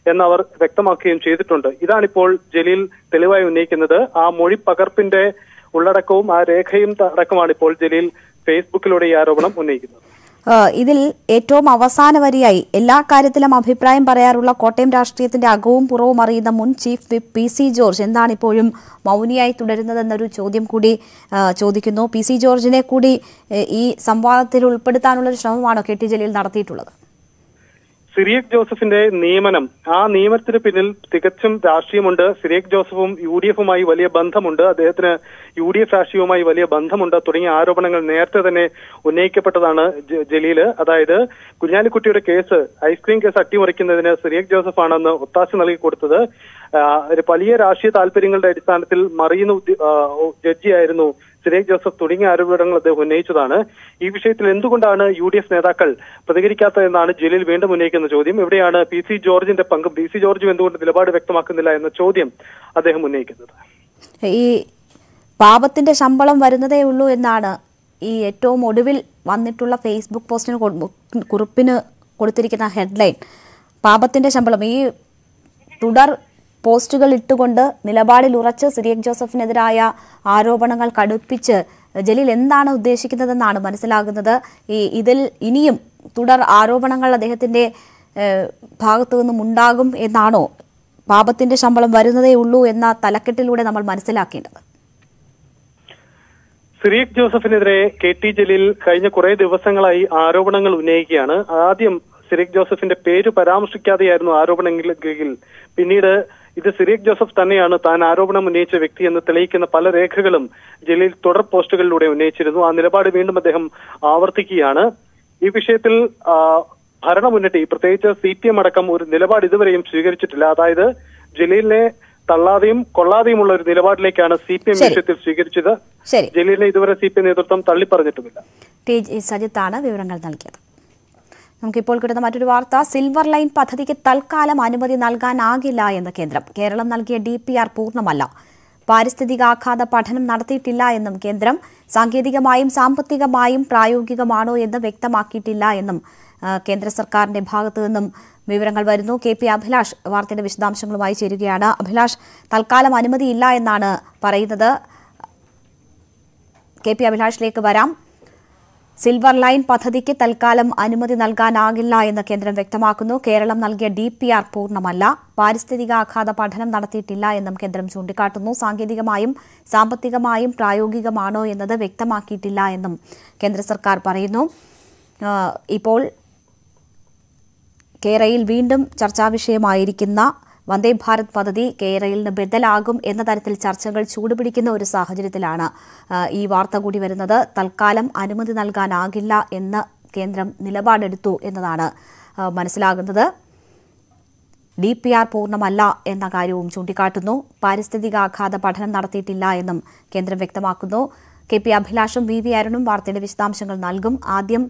എന്നവർ വ്യക്തമാക്കുകയും ചെയ്തിട്ടുണ്ട്. ഇതാണിപ്പോൾ ജലീൽ തെളിവായി ഉന്നയിക്കുന്നത്. ആ മൊഴി പകർപ്പിന്റെ ഉള്ളടക്കവും ആ രേഖയും അടക്കമാണ് ഇപ്പോൾ ജലീൽ ഫേസ്ബുക്കിലൂടെ ഈ ആരോപണം ഉന്നയിക്കുന്നത്. ഇതിൽ ഏറ്റവും അവസാന വരിയായി എല്ലാ കാര്യത്തിലും അഭിപ്രായം പറയാറുള്ള കോട്ടയം രാഷ്ട്രീയത്തിന്റെ അകവും പുറവും അറിയുന്ന മുൻ ചീഫ് വിപ്പ് PC ജോർജ് എന്താണ് ഇപ്പോഴും മൗനിയായി തുടരുന്നതെന്നൊരു ചോദ്യം കൂടി ചോദിക്കുന്നു. PC ജോർജിനെ കൂടി ഈ സംവാദത്തിൽ ഉൾപ്പെടുത്താനുള്ള ശ്രമമാണോ KT ജലീൽ നടത്തിയിട്ടുള്ളത്? സിറിയക് ജോസഫിന്റെ നിയമനം, ആ നിയമനത്തിന് പിന്നിൽ തികച്ചും രാഷ്ട്രീയമുണ്ട്. സിറിയക് ജോസഫും UDFുമായി വലിയ ബന്ധമുണ്ട്, അദ്ദേഹത്തിന് UDF രാഷ്ട്രീയവുമായി വലിയ ബന്ധമുണ്ട് തുടങ്ങിയ ആരോപണങ്ങൾ നേരത്തെ തന്നെ ഉന്നയിക്കപ്പെട്ടതാണ് ജലീല്. അതായത് കുഞ്ഞാലിക്കുട്ടിയുടെ കേസ്, ഐസ്ക്രീം കേസ് അട്ടിമറിക്കുന്നതിന് സിറിയക് ജോസഫാണെന്ന് ഒത്താശ നൽകി കൊടുത്തത്. വലിയ രാഷ്ട്രീയ താല്പര്യങ്ങളുടെ അടിസ്ഥാനത്തിൽ മറിയുന്ന ജഡ്ജിയായിരുന്നു സിറിയക് ജോസഫ് തുടങ്ങിയ ആരോപണങ്ങൾ അദ്ദേഹം ഉന്നയിച്ചതാണ്. ഈ വിഷയത്തിൽ എന്തുകൊണ്ടാണ് UDF നേതാക്കൾ പ്രതികരിക്കാത്തതെന്നാണ് ജലീൽ വീണ്ടും ഉന്നയിക്കുന്ന ചോദ്യം. എവിടെയാണ് PC ജോർജിന്റെ പങ്കും? PC ജോർജും എന്തുകൊണ്ട് നിലപാട് വ്യക്തമാക്കുന്നില്ല എന്ന ചോദ്യം അദ്ദേഹം ഉന്നയിക്കുന്നത്. ഈ പാപത്തിന്റെ ശമ്പളം വരുന്നതേ ഉള്ളൂ എന്നാണ് ഈ ഏറ്റവും ഒടുവിൽ വന്നിട്ടുള്ള ഫേസ്ബുക്ക് പോസ്റ്റിന് കുറിപ്പിന് കൊടുത്തിരിക്കുന്ന ഹെഡ്ലൈൻ. പാപത്തിന്റെ ശമ്പളം. ഈ തുടർ പോസ്റ്റുകൾ ഇട്ടുകൊണ്ട് നിലപാടിൽ ഉറച്ച് സിറിയക് ജോസഫിനെതിരായ ആരോപണങ്ങൾ കടുപ്പിച്ച് ജലീൽ എന്താണ് ഉദ്ദേശിക്കുന്നതെന്നാണ് മനസ്സിലാകുന്നത്. ഇതിൽ ഇനിയും തുടർ ആരോപണങ്ങൾ അദ്ദേഹത്തിന്റെ ഭാഗത്തു നിന്നും ഉണ്ടാകും എന്നാണോ പാപത്തിന്റെ ശമ്പളം വരുന്നതേ ഉള്ളൂ എന്ന തലക്കെട്ടിലൂടെ നമ്മൾ മനസ്സിലാക്കേണ്ടത്? സിറിയക് ജോസഫിനെതിരെ KT ജലീൽ കഴിഞ്ഞ കുറെ ദിവസങ്ങളായി ആരോപണങ്ങൾ ഉന്നയിക്കുകയാണ്. ആദ്യം സിറിയക് ജോസഫിന്റെ പേര് പരാമർശിക്കാതെയായിരുന്നു ആരോപണങ്ങളിൽ. പിന്നീട് ഇത് സിറിയക് ജോസഫ് തന്നെയാണ് താൻ ആരോപണം ഉന്നയിച്ച വ്യക്തി എന്ന് തെളിയിക്കുന്ന പല രേഖകളും ജലീൽ തുടർ പോസ്റ്റുകളിലൂടെ ഉന്നയിച്ചിരുന്നു. ആ നിലപാട് വീണ്ടും അദ്ദേഹം ആവർത്തിക്കുകയാണ്. ഈ വിഷയത്തിൽ ഭരണമുന്നണി, പ്രത്യേകിച്ച് CPM അടക്കം ഒരു നിലപാട് ഇതുവരെയും സ്വീകരിച്ചിട്ടില്ല. അതായത് ജലീലിനെ തള്ളാതെയും കൊള്ളാതെയുമുള്ള ഒരു നിലപാടിലേക്കാണ് CPM വിഷയത്തിൽ സ്വീകരിച്ചത്. ജലീലിനെ ഇതുവരെ CPM നേതൃത്വം തള്ളിപ്പറഞ്ഞിട്ടുമില്ല. സജിത്താണ് വിവരങ്ങൾ നൽകിയത്. നമുക്കിപ്പോൾ കിട്ടുന്ന മറ്റൊരു വാർത്ത. സിൽവർ ലൈൻ പദ്ധതിക്ക് തൽക്കാലം അനുമതി നൽകാനാകില്ല എന്ന് കേന്ദ്രം. കേരളം നൽകിയ DPR പൂർണ്ണമല്ല. പാരിസ്ഥിതികാഘാത പഠനം നടത്തിയിട്ടില്ല എന്നും കേന്ദ്രം. സാങ്കേതികമായും സാമ്പത്തികമായും പ്രായോഗികമാണോ എന്ന് വ്യക്തമാക്കിയിട്ടില്ല എന്നും കേന്ദ്ര സർക്കാരിന്റെ ഭാഗത്തു നിന്നും വിവരങ്ങൾ വരുന്നു. KP അഭിലാഷ് വാർത്തയുടെ വിശദാംശങ്ങളുമായി ചേരുകയാണ്. അഭിലാഷ്, തൽക്കാലം അനുമതിയില്ല എന്നാണ് പറയുന്നത്. KP അഭിലാഷിലേക്ക് വരാം. സിൽവർ ലൈൻ പദ്ധതിക്ക് തൽക്കാലം അനുമതി നൽകാനാകില്ല എന്ന് കേന്ദ്രം വ്യക്തമാക്കുന്നു. കേരളം നൽകിയ DPR പൂർണ്ണമല്ല. പാരിസ്ഥിതികാഘാത പഠനം നടത്തിയിട്ടില്ല എന്നും കേന്ദ്രം ചൂണ്ടിക്കാട്ടുന്നു. സാങ്കേതികമായും സാമ്പത്തികമായും പ്രായോഗികമാണോ എന്നത് വ്യക്തമാക്കിയിട്ടില്ല എന്നും കേന്ദ്ര സർക്കാർ പറയുന്നു. ഇപ്പോൾ കേരളയിൽ വീണ്ടും ചർച്ചാവിഷയമായിരിക്കുന്ന വന്ദേ ഭാരത് പദ്ധതി കേരളിന് ബദലാകും എന്ന തരത്തിൽ ചർച്ചകൾ ചൂടുപിടിക്കുന്ന ഒരു സാഹചര്യത്തിലാണ് ഈ വാർത്ത കൂടി വരുന്നത്. തൽക്കാലം അനുമതി നൽകാനാകില്ല എന്ന് കേന്ദ്രം നിലപാടെടുത്തു എന്നതാണ് മനസ്സിലാകുന്നത്. DPR പൂർണ്ണമല്ല എന്ന കാര്യവും ചൂണ്ടിക്കാട്ടുന്നു. പാരിസ്ഥിതികാഘാത പഠനം നടത്തിയിട്ടില്ല എന്നും കേന്ദ്രം വ്യക്തമാക്കുന്നു. KP അഭിലാഷും VV അരുണും വാർത്തയുടെ വിശദാംശങ്ങൾ നൽകും. ആദ്യം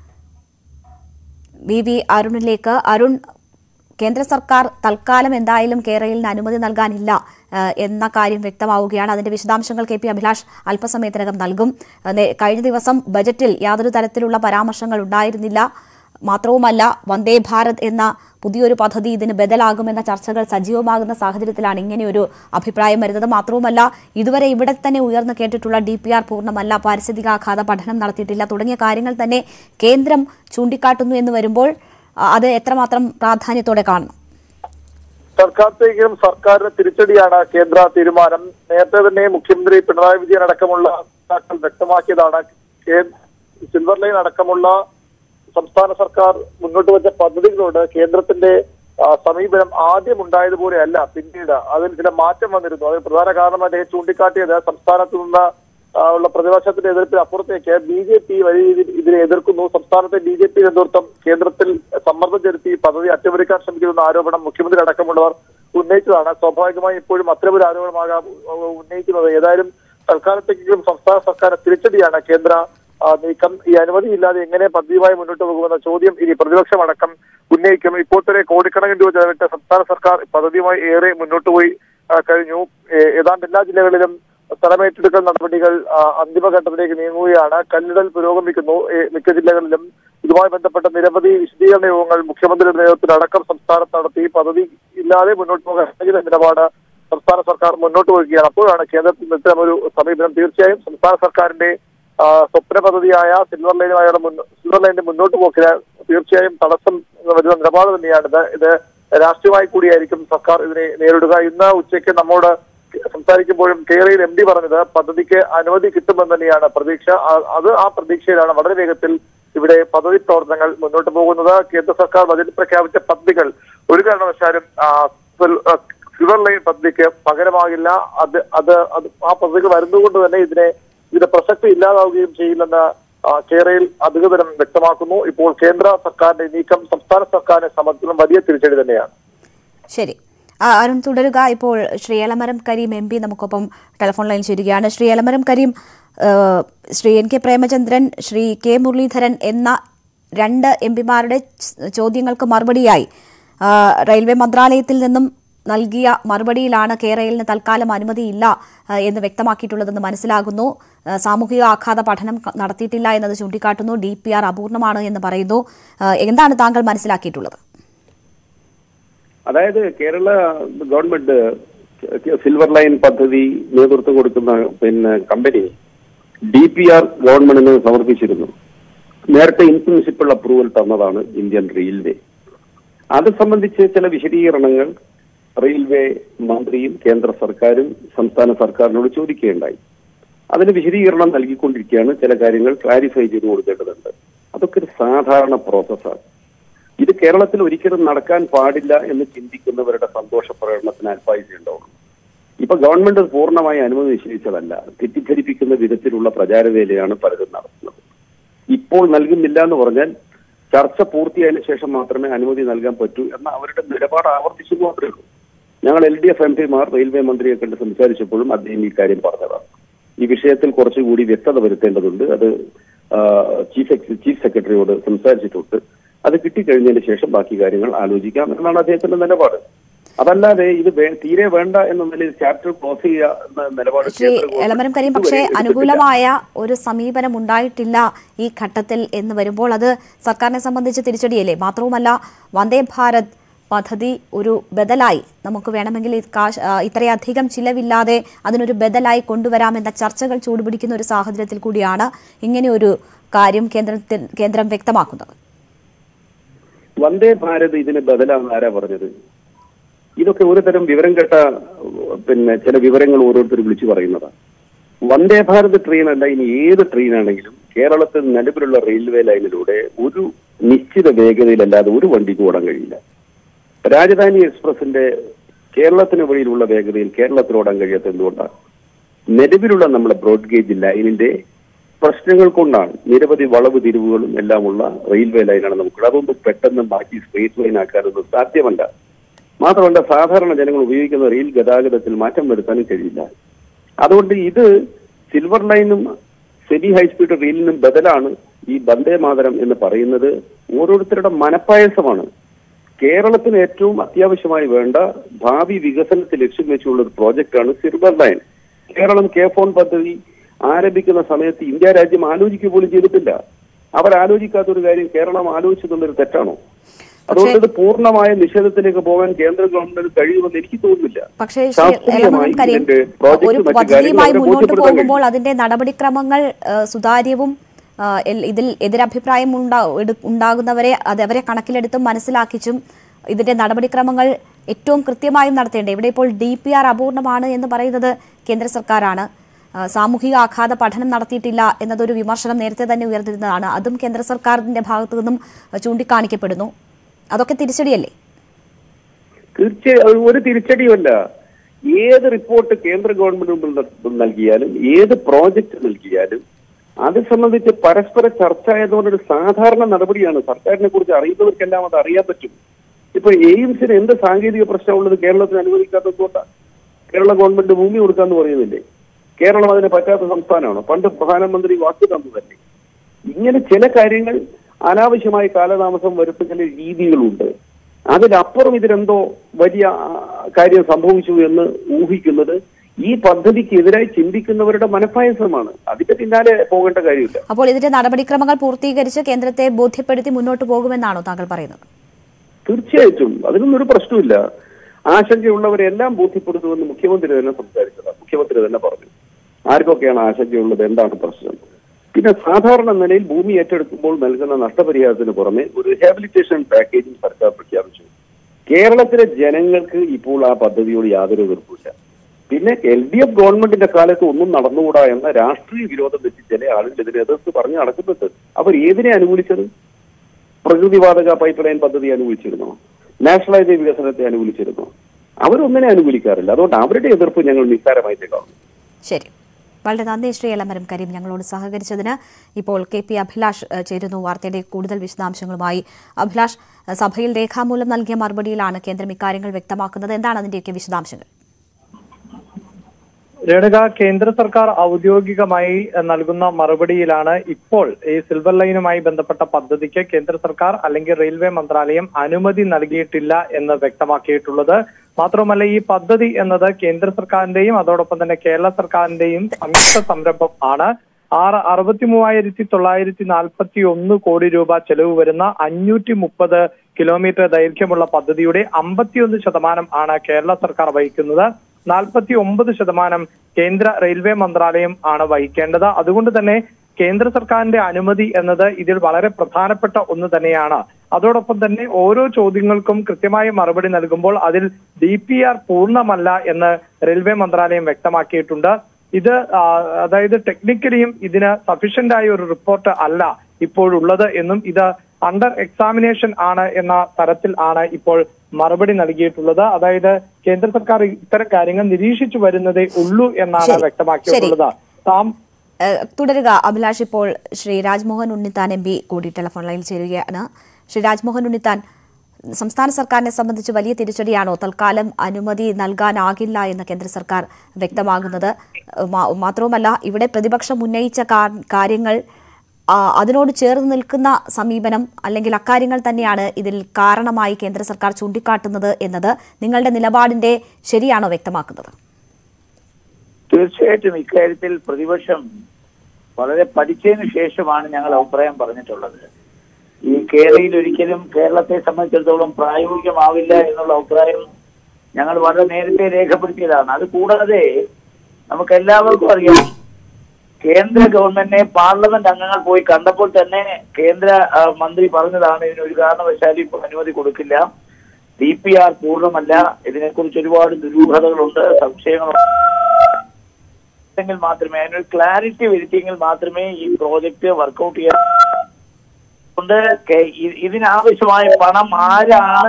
VV അരുണിലേക്ക്. അരുൺ, കേന്ദ്ര സർക്കാർ തൽക്കാലം എന്തായാലും കേരളത്തിന് അനുമതി നൽകാനില്ല എന്ന കാര്യം വ്യക്തമാവുകയാണ്. അതിന്റെ വിശദാംശങ്ങൾ KP അഭിലാഷ് അല്പസമയത്തിനകം നൽകും. കഴിഞ്ഞ ദിവസം ബജറ്റിൽ യാതൊരു തരത്തിലുള്ള പരാമർശങ്ങൾ ഉണ്ടായിരുന്നില്ല. മാത്രവുമല്ല, വന്ദേ ഭാരത് എന്ന പുതിയൊരു പദ്ധതി ഇതിന് ബദലാകുമെന്ന ചർച്ചകൾ സജീവമാകുന്ന സാഹചര്യത്തിലാണ് ഇങ്ങനെയൊരു അഭിപ്രായം വരുന്നത്. മാത്രവുമല്ല, ഇതുവരെ ഇവിടെ തന്നെ ഉയർന്നു കേട്ടിട്ടുള്ള DPR പൂർണ്ണമല്ല, പാരിസ്ഥിതികാഘാത പഠനം നടത്തിയിട്ടില്ല തുടങ്ങിയ കാര്യങ്ങൾ തന്നെ കേന്ദ്രം ചൂണ്ടിക്കാട്ടുന്നു എന്ന് വരുമ്പോൾ അത് എത്രമാത്രം പ്രാധാന്യത്തോടെ കാണണം? സർക്കാരിലേക്കും സർക്കാരിന് തിരിച്ചടിയാണ് കേന്ദ്ര തീരുമാനം. നേരത്തെ തന്നെ മുഖ്യമന്ത്രി പിണറായി വിജയൻ അടക്കമുള്ള നേതാക്കൾ വ്യക്തമാക്കിയതാണ്. സിൽവർ ലൈൻ അടക്കമുള്ള സംസ്ഥാന സർക്കാർ മുന്നോട്ട് വെച്ച പദ്ധതികളോട് കേന്ദ്രത്തിന്റെ സമീപനം ആദ്യം ഉണ്ടായതുപോലെയല്ല, പിന്നീട് അതിൽ ചില മാറ്റം വന്നിരുന്നു. അതിന് പ്രധാന കാരണം അദ്ദേഹം ചൂണ്ടിക്കാട്ടിയത് സംസ്ഥാനത്ത് നിന്ന് ഉള്ള പ്രതിപക്ഷത്തിന്റെ എതിർപ്പിന് അപ്പുറത്തേക്ക് BJP വലിയ രീതിയിൽ ഇതിനെ എതിർക്കുന്നു. സംസ്ഥാനത്തെ BJP നേതൃത്വം കേന്ദ്രത്തിൽ സമ്മർദ്ദം ചെലുത്തി പദ്ധതി അട്ടിമറിക്കാൻ ശ്രമിക്കുന്ന ആരോപണം മുഖ്യമന്ത്രി അടക്കമുള്ളവർ ഉന്നയിച്ചതാണ്. സ്വാഭാവികമായും ഇപ്പോഴും അത്തരമൊരു ആരോപണമാകാം ഉന്നയിക്കുന്നത്. ഏതായാലും തൽക്കാലത്തേക്കും സംസ്ഥാന സർക്കാർ തിരിച്ചടിയാണ് കേന്ദ്ര നീക്കം. ഈ അനുമതിയില്ലാതെ എങ്ങനെ പദ്ധതിയുമായി മുന്നോട്ട് പോകുമെന്ന ചോദ്യം ഇനി പ്രതിപക്ഷമടക്കം ഉന്നയിക്കും. ഇപ്പോൾ തന്നെ കോടിക്കണക്കിന് രൂപ ചെലവിട്ട് സംസ്ഥാന സർക്കാർ പദ്ധതിയുമായി ഏറെ മുന്നോട്ട് പോയി കഴിഞ്ഞു. ഏതാണ്ട് എല്ലാ ജില്ലകളിലും സ്ഥലമേറ്റെടുക്കൽ നടപടികൾ അന്തിമഘട്ടത്തിലേക്ക് നീങ്ങുകയാണ്. കല്ലിടൽ പുരോഗമിക്കുന്നു മിക്ക ജില്ലകളിലും. ഇതുമായി ബന്ധപ്പെട്ട നിരവധി വിശദീകരണ യോഗങ്ങൾ മുഖ്യമന്ത്രിയുടെ നേതൃത്വത്തിൽ അടക്കം സംസ്ഥാനത്ത് നടത്തി പദ്ധതി ഇല്ലാതെ മുന്നോട്ട് പോകാൻ നിലപാട് സംസ്ഥാന സർക്കാർ മുന്നോട്ട് പോവുകയാണ്. അപ്പോഴാണ് കേന്ദ്രത്തിൽ നിന്ന് ഇത്തരം ഒരു സമീപനം. തീർച്ചയായും സംസ്ഥാന സർക്കാരിന്റെ സ്വപ്ന പദ്ധതിയായ സിൽവർ ലൈനിന്റെ മുന്നോട്ട് പോക്കിന് തീർച്ചയായും തടസ്സം വരുന്ന നിലപാട് തന്നെയാണ് ഇത് രാഷ്ട്രീയമായി കൂടിയായിരിക്കും സർക്കാർ ഇതിനെ നേരിടുക. ഇന്ന് ഉച്ചയ്ക്ക് നമ്മോട് സംസാരിക്കുമ്പോഴും കേരളയിൽ MD പറഞ്ഞത് പദ്ധതിക്ക് അനുമതി കിട്ടുമെന്ന് തന്നെയാണ് പ്രതീക്ഷ. ആ പ്രതീക്ഷയിലാണ് വളരെ വേഗത്തിൽ ഇവിടെ പദ്ധതി പ്രവർത്തനങ്ങൾ മുന്നോട്ട് പോകുന്നത്. കേന്ദ്ര സർക്കാർ ബജറ്റിൽ പ്രഖ്യാപിച്ച പദ്ധതികൾ ഒരു കാരണവശാലും സിൽവർ ലൈൻ പദ്ധതിക്ക് പകരമാകില്ല. ആ പദ്ധതികൾ വരുന്നതുകൊണ്ട് തന്നെ ഇതിന്റെ പ്രസക്തി ഇല്ലാതാവുകയും ചെയ്യില്ലെന്ന് കേരളയിൽ അധികൃതരും വ്യക്തമാക്കുന്നു. ഇപ്പോൾ കേന്ദ്ര സർക്കാരിന്റെ നീക്കം സംസ്ഥാന സർക്കാരിനെ സംബന്ധിച്ചും വലിയ തിരിച്ചടി തന്നെയാണ്. ശരി, അരുൺ തുടരുക. ഇപ്പോൾ ശ്രീ എളമരം കരീം MP നമുക്കൊപ്പം ടെലിഫോൺ ലൈൻ ചേരുകയാണ്. ശ്രീ എളമരം കരീം, ശ്രീ NK പ്രേമചന്ദ്രൻ, ശ്രീ K മുരളീധരൻ എന്ന 2 MPമാരുടെ ചോദ്യങ്ങൾക്ക് മറുപടിയായി റെയിൽവേ മന്ത്രാലയത്തിൽ നിന്നും നൽകിയ മറുപടിയിലാണ് കേരളത്തിന് തൽക്കാലം അനുമതിയില്ല എന്ന് വ്യക്തമാക്കിയിട്ടുള്ളതെന്ന് മനസ്സിലാകുന്നു. സാമൂഹിക ആഘാത പഠനം നടത്തിയിട്ടില്ല എന്നത് ചൂണ്ടിക്കാട്ടുന്നു. DPR അപൂർണമാണ് എന്ന് പറയുന്നു. എന്താണ് താങ്കൾ മനസ്സിലാക്കിയിട്ടുള്ളത്? അതായത് കേരള ഗവൺമെന്റ് സിൽവർ ലൈൻ പദ്ധതി നേതൃത്വം കൊടുക്കുന്ന കമ്പനി DPR ഗവൺമെന്റിന് സമർപ്പിച്ചിരുന്നു. നേരത്തെ ഇൻ പ്രിൻസിപ്പിൾ അപ്രൂവൽ തന്നതാണ് ഇന്ത്യൻ റെയിൽവേ. അത് സംബന്ധിച്ച് ചില വിശദീകരണങ്ങൾ റെയിൽവേ മന്ത്രിയും കേന്ദ്ര സർക്കാരും സംസ്ഥാന സർക്കാരിനോട് ചോദിക്കുകയുണ്ടായി. അതിന് വിശദീകരണം നൽകിക്കൊണ്ടിരിക്കുകയാണ്. ചില കാര്യങ്ങൾ ക്ലാരിഫൈ ചെയ്ത് കൊടുക്കേണ്ടതുണ്ട്. അതൊക്കെ ഒരു സാധാരണ പ്രോസസ്സാണ്. ഇത് കേരളത്തിൽ ഒരിക്കലും നടക്കാൻ പാടില്ല എന്ന് ചിന്തിക്കുന്നവരുടെ സന്തോഷ പ്രകടനത്തിന് അല്പായുണ്ടാവുള്ളൂ. ഇപ്പൊ ഗവൺമെന്റ് പൂർണ്ണമായി അനുമതി നിഷേധിച്ചതല്ല, തെറ്റിദ്ധരിപ്പിക്കുന്ന വിധത്തിലുള്ള പ്രചാരവേലയാണ് പലരും നടത്തുന്നത്. ഇപ്പോൾ നൽകുന്നില്ല എന്ന് പറഞ്ഞാൽ ചർച്ച പൂർത്തിയായതിനു ശേഷം മാത്രമേ അനുമതി നൽകാൻ പറ്റൂ എന്ന അവരുടെ നിലപാട് ആവർത്തിച്ചു മാത്രമേ ഉള്ളൂ. ഞങ്ങൾ LDF MPമാർ റെയിൽവേ മന്ത്രിയെ കണ്ട് സംസാരിച്ചപ്പോഴും അദ്ദേഹം ഈ കാര്യം പറഞ്ഞതാണ്. ഈ വിഷയത്തിൽ കുറച്ചുകൂടി വ്യക്തത വരുത്തേണ്ടതുണ്ട്. അത് ചീഫ് സെക്രട്ടറിയോട് സംസാരിച്ചിട്ടുണ്ട്. അത് കിട്ടിക്കഴിഞ്ഞതിന് ശേഷം ബാക്കി കാര്യങ്ങൾ ആലോചിക്കാം എന്നാണ് അദ്ദേഹത്തിന്റെ നിലപാട്. അതല്ലാതെ ഇത് തീരെ വേണ്ട എന്ന നിലയിൽ ചാപ്റ്റർ ക്ലോസ് ചെയ്യുക എന്ന നിലപാട്. ശ്രീ എളമരം കരീം, പക്ഷേ അനുകൂലമായ ഒരു സമീപനം ഉണ്ടായിട്ടില്ല ഈ ഘട്ടത്തിൽ എന്ന് വരുമ്പോൾ അത് സർക്കാരിനെ സംബന്ധിച്ച് തിരിച്ചടിയല്ലേ? മാത്രവുമല്ല, വന്ദേ ഭാരത് പദ്ധതി ഒരു ബദലായി നമുക്ക് വേണമെങ്കിൽ ഇത്രയധികം ചിലവില്ലാതെ അതിനൊരു ബദലായി കൊണ്ടുവരാമെന്ന ചർച്ചകൾ ചൂടുപിടിക്കുന്ന ഒരു സാഹചര്യത്തിൽ കൂടിയാണ് ഇങ്ങനെയൊരു കാര്യം കേന്ദ്രം വ്യക്തമാക്കുന്നത്. വന്ദേ ഭാരത് ഇതിന് ബദലാണെന്ന് ആരാ പറഞ്ഞത്? ഇതൊക്കെ ഒരു തരം വിവരം കേട്ട ചില വിവരങ്ങൾ ഓരോരുത്തർ വിളിച്ചു പറയുന്നതാണ്. വന്ദേ ഭാരത് ട്രെയിൻ അല്ല, ഇനി ഏത് ട്രെയിനാണെങ്കിലും കേരളത്തിൽ നിലവിലുള്ള റെയിൽവേ ലൈനിലൂടെ ഒരു നിശ്ചിത വേഗതയിലല്ലാതെ ഒരു വണ്ടിക്ക് ഓടാൻ കഴിയില്ല. രാജധാനി എക്സ്പ്രസിന്റെ കേരളത്തിന് വഴിയിലുള്ള വേഗതയിൽ കേരളത്തിൽ ഓടാൻ കഴിയാത്ത എന്തുകൊണ്ടാണ്? നിലവിലുള്ള നമ്മുടെ ബ്രോഡ് ഗേജ് ലൈനിന്റെ പ്രശ്നങ്ങൾ കൊണ്ടാണ്. നിരവധി വളവ് തിരിവുകളും എല്ലാമുള്ള റെയിൽവേ ലൈനാണ് നമുക്കുള്ളത്. അതൊന്നും പെട്ടെന്ന് മാറ്റി സ്ട്രേറ്റ് ലൈൻ ആക്കാനൊന്നും സാധ്യമല്ല. മാത്രമല്ല, സാധാരണ ജനങ്ങൾ ഉപയോഗിക്കുന്ന റെയിൽ ഗതാഗതത്തിൽ മാറ്റം വരുത്താനും കഴിയില്ല. അതുകൊണ്ട് ഇത് സിൽവർ ലൈനും സെമി ഹൈസ്പീഡ് റെയിലിനും ബദലാണ് ഈ വന്ദേ മാതരം എന്ന് പറയുന്നത് ഓരോരുത്തരുടെ മനപ്പായസമാണ്. കേരളത്തിന് ഏറ്റവും അത്യാവശ്യമായി വേണ്ട ഭാവി വികസനത്തെ ലക്ഷ്യം വെച്ചുള്ള ഒരു പ്രോജക്റ്റാണ് സിൽവർ ലൈൻ. കേരളം K-4 പദ്ധതി ആരംഭിക്കുന്ന സമയത്ത് ഇന്ത്യ രാജ്യം ആലോചിക്കുക പോലും ചെയ്തിട്ടില്ല. അവർ ആലോചിക്കാത്തൊരു കാര്യം കേരളം ആലോചിച്ചതുള്ളൊരു തെറ്റാണോ? അതുകൊണ്ട് ഇത് പൂർണ്ണമായ നിഷേധത്തിലേക്ക് പോകാൻ കേന്ദ്ര ഗവൺമെന്റ് കഴിയുമെന്ന് എനിക്ക് തോന്നുന്നില്ല. പക്ഷേ ഒരു പദ്ധതിയുമായി മുന്നോട്ട് പോകുമ്പോൾ അതിന്റെ നടപടിക്രമങ്ങൾ സുതാര്യവും ഇതിൽ എതിരഭിപ്രായം ഉണ്ടാകുന്നവരെ അവരെ കണക്കിലെടുത്തും മനസ്സിലാക്കിച്ചും ഇതിന്റെ നടപടിക്രമങ്ങൾ ഏറ്റവും കൃത്യമായും നടത്തേണ്ടത്. ഇവിടെ ഇപ്പോൾ DPR അപൂർണമാണ് എന്ന് പറയുന്നത് കേന്ദ്ര സർക്കാരാണ്. സാമൂഹിക ആഘാത പഠനം നടത്തിയിട്ടില്ല എന്നതൊരു വിമർശനം നേരത്തെ തന്നെ ഉയർന്നിരുന്നതാണ്. അതും കേന്ദ്ര സർക്കാരിന്റെ ഭാഗത്തു നിന്നും ചൂണ്ടിക്കാണിക്കപ്പെടുന്നു. അതൊക്കെ തിരിച്ചടിയല്ലേ? തീർച്ചയായും ഒരു തിരിച്ചടിയുമല്ല. ഏത് റിപ്പോർട്ട് കേന്ദ്ര ഗവൺമെന്റ് മുമ്പിൽ നൽകിയാലും ഏത് പ്രോജക്റ്റ് നൽകിയാലും അത് സംബന്ധിച്ച് പരസ്പര ചർച്ച ആയതുകൊണ്ടൊരു സാധാരണ നടപടിയാണ്. സർക്കാരിനെ കുറിച്ച് അറിയുന്നവർക്കെല്ലാം അത് അറിയാൻ പറ്റും. ഇപ്പൊ എയിംസിന് എന്ത് സാങ്കേതിക പ്രശ്നമുള്ളത് കേരളത്തിന് അനുവദിക്കാത്തതുകൊണ്ടാണ്. കേരള ഗവൺമെന്റ് ഭൂമി കൊടുക്കാന്ന് പറയുന്നില്ലേ? കേരളം അതിന് പറ്റാത്ത സംസ്ഥാനമാണോ? പണ്ട് പ്രധാനമന്ത്രി വാക്ക് തന്നതല്ലേ? ഇങ്ങനെ ചില കാര്യങ്ങൾ അനാവശ്യമായി കാലതാമസം വരുത്തുന്ന ചില രീതികളുണ്ട്. അതിനപ്പുറം ഇതിലെന്തോ വലിയ കാര്യം സംഭവിച്ചു എന്ന് ഊഹിക്കുന്നത് ഈ പദ്ധതിക്കെതിരായി ചിന്തിക്കുന്നവരുടെ മനഃപ്പായസമാണ്. അതിന്റെ പിന്നാലെ പോകേണ്ട കാര്യമില്ല. അപ്പോൾ ഇതിന്റെ നടപടിക്രമങ്ങൾ പൂർത്തീകരിച്ച് കേന്ദ്രത്തെ ബോധ്യപ്പെടുത്തി മുന്നോട്ട് പോകുമെന്നാണോ താങ്കൾ പറയുന്നത്? തീർച്ചയായിട്ടും അതിനൊന്നും ഒരു പ്രശ്നമില്ല. ആശങ്കയുള്ളവരെല്ലാം ബോധ്യപ്പെടുത്തുമെന്ന് മുഖ്യമന്ത്രി തന്നെ സംസാരിച്ചതാണ്. മുഖ്യമന്ത്രി തന്നെ പറഞ്ഞു ആർക്കൊക്കെയാണ് ആശങ്കയുള്ളത്, എന്താണ് പ്രശ്നം. പിന്നെ സാധാരണ നിലയിൽ ഭൂമി ഏറ്റെടുക്കുമ്പോൾ നൽകുന്ന നഷ്ടപരിഹാരത്തിന് പുറമെ ഒരു റിഹാബിലിറ്റേഷൻ പാക്കേജും സർക്കാർ പ്രഖ്യാപിച്ചു. കേരളത്തിലെ ജനങ്ങൾക്ക് ഇപ്പോൾ ആ പദ്ധതിയോട് യാതൊരു എതിർപ്പില്ല. പിന്നെ LDF ഗവൺമെന്റിന്റെ കാലത്ത് ഒന്നും നടന്നുകൂടാ എന്ന രാഷ്ട്രീയ വിരോധം വെച്ച് ചില ആളുകൾ ഇതിനെ എതിർത്ത് പറഞ്ഞു നടക്കുന്നുണ്ട്. അവർ ഏതിനെ അനുകൂലിച്ചത്? പ്രകൃതിവാതക പൈപ്പ് ലൈൻ പദ്ധതി അനുകൂലിച്ചിരുന്നോ? നാഷണൽ ഹൈവേ വികസനത്തെ അനുകൂലിച്ചിരുന്നോ? അവരൊന്നിനെ അനുകൂലിക്കാറില്ല. അതുകൊണ്ട് അവരുടെ എതിർപ്പ് ഞങ്ങൾ നിസ്സാരമായിട്ട് കാണും. ശരി, വളരെ നന്ദി ശ്രീ എളമരം കരീം ഞങ്ങളോട് സഹകരിച്ചതിന്. ഇപ്പോൾ KP അഭിലാഷ് ചേരുന്നു വാർത്തയുടെ കൂടുതൽ വിശദാംശങ്ങളുമായി. അഭിലാഷ്, സഭയിൽ രേഖാമൂലം നൽകിയ മറുപടിയിലാണ് കേന്ദ്രം ഇക്കാര്യങ്ങൾ വ്യക്തമാക്കുന്നത്. എന്താണ് അതിന്റെയൊക്കെ വിശദാംശങ്ങൾ? രേണുക, കേന്ദ്ര സർക്കാർ ഔദ്യോഗികമായി നൽകുന്ന മറുപടിയിലാണ് ഇപ്പോൾ ഈ സിൽവർ ലൈനുമായി ബന്ധപ്പെട്ട പദ്ധതിക്ക് കേന്ദ്ര സർക്കാർ അല്ലെങ്കിൽ റെയിൽവേ മന്ത്രാലയം അനുമതി നൽകിയിട്ടില്ല എന്ന് വ്യക്തമാക്കിയിട്ടുള്ളത്. മാത്രമല്ല, ഈ പദ്ധതി എന്നത് കേന്ദ്ര സർക്കാരിന്റെയും അതോടൊപ്പം തന്നെ കേരള സർക്കാരിന്റെയും സംയുക്ത സംരംഭം ആണ്. 63,941 കോടി രൂപ ചെലവ് വരുന്ന 530 കിലോമീറ്റർ ദൈർഘ്യമുള്ള പദ്ധതിയുടെ 51% ആണ് കേരള സർക്കാർ വഹിക്കുന്നത്. 49% കേന്ദ്ര റെയിൽവേ മന്ത്രാലയം ആണ് വഹിക്കേണ്ടത്. അതുകൊണ്ട് തന്നെ കേന്ദ്ര സർക്കാരിന്റെ അനുമതി എന്നത് ഇതിൽ വളരെ പ്രധാനപ്പെട്ട ഒന്ന് തന്നെയാണ്. അതോടൊപ്പം തന്നെ ഓരോ ചോദ്യങ്ങൾക്കും കൃത്യമായ മറുപടി നൽകുമ്പോൾ അതിൽ DPR പൂർണ്ണമല്ല എന്ന് റെയിൽവേ മന്ത്രാലയം വ്യക്തമാക്കിയിട്ടുണ്ട്. ഇത് അതായത് ടെക്നിക്കലിയും ഇതിന് സഫീഷ്യന്റ് ആയ ഒരു റിപ്പോർട്ട് അല്ല ഇപ്പോഴുള്ളത് എന്നും ഇത് അണ്ടർ എക്സാമിനേഷൻ ആണ് എന്ന തരത്തിൽ ആണ് ഇപ്പോൾ മറുപടി നൽകിയിട്ടുള്ളത്. അതായത് കേന്ദ്ര സർക്കാർ ഇത്തരം കാര്യങ്ങൾ നിരീക്ഷിച്ചു വരുന്നതേ ഉള്ളൂ എന്നാണ് വ്യക്തമാക്കിയിട്ടുള്ളത്. തുടരുക അഭിലാഷ്. ഇപ്പോൾ ശ്രീ രാജ്മോഹൻ ഉണ്ണിത്താൻ MP കൂടി ടെലിഫോൺ ലൈനിൽ ചേരുകയാണ്. ശ്രീ രാജ്മോഹൻ ഉണ്ണിത്താൻ, സംസ്ഥാന സർക്കാരിനെ സംബന്ധിച്ച് വലിയ തിരിച്ചടിയാണോ തൽക്കാലം അനുമതി നൽകാനാകില്ല എന്ന് കേന്ദ്ര സർക്കാർ വ്യക്തമാകുന്നത്? മാത്രവുമല്ല, ഇവിടെ പ്രതിപക്ഷം ഉന്നയിച്ച കാര്യങ്ങൾ അതിനോട് ചേർന്ന് നിൽക്കുന്ന സമീപനം അല്ലെങ്കിൽ അക്കാര്യങ്ങൾ തന്നെയാണ് ഇതിൽ കാരണമായി കേന്ദ്ര സർക്കാർ ചൂണ്ടിക്കാട്ടുന്നത് എന്നത് നിങ്ങളുടെ നിലപാടിന്റെ ശരിയാണോ വ്യക്തമാക്കുന്നത്? തീർച്ചയായിട്ടും ഇക്കാര്യത്തിൽ പ്രതിപക്ഷം വളരെ പഠിച്ചതിന് ശേഷമാണ് ഞങ്ങൾ അഭിപ്രായം പറഞ്ഞിട്ടുള്ളത്. ഈ കേരളയിൽ ഒരിക്കലും കേരളത്തെ സംബന്ധിച്ചിടത്തോളം പ്രായോഗികമാവില്ല എന്നുള്ള അഭിപ്രായം ഞങ്ങൾ വളരെ നേരത്തെ രേഖപ്പെടുത്തിയതാണ്. അത് കൂടാതെ നമുക്ക് എല്ലാവർക്കും അറിയാം, കേന്ദ്ര ഗവൺമെന്റിനെ പാർലമെന്റ് അംഗങ്ങൾ പോയി കണ്ടപ്പോൾ തന്നെ കേന്ദ്ര മന്ത്രി പറഞ്ഞതാണ് ഇതിനൊരു കാരണവശാലും ഇപ്പോൾ അനുമതി കൊടുക്കില്ല, DPR പൂർണ്ണമല്ല, ഇതിനെക്കുറിച്ച് ഒരുപാട് ദുരൂഹതകളുണ്ട്, സംശയങ്ങളുണ്ടെങ്കിൽ മാത്രമേ അതിനൊരു ക്ലാരിറ്റി വരുത്തിയെങ്കിൽ മാത്രമേ ഈ പ്രോജക്റ്റ് വർക്കൗട്ട് ചെയ്യാൻ. കൊണ്ട് ഇതിനാവശ്യമായ പണം ആരാണ്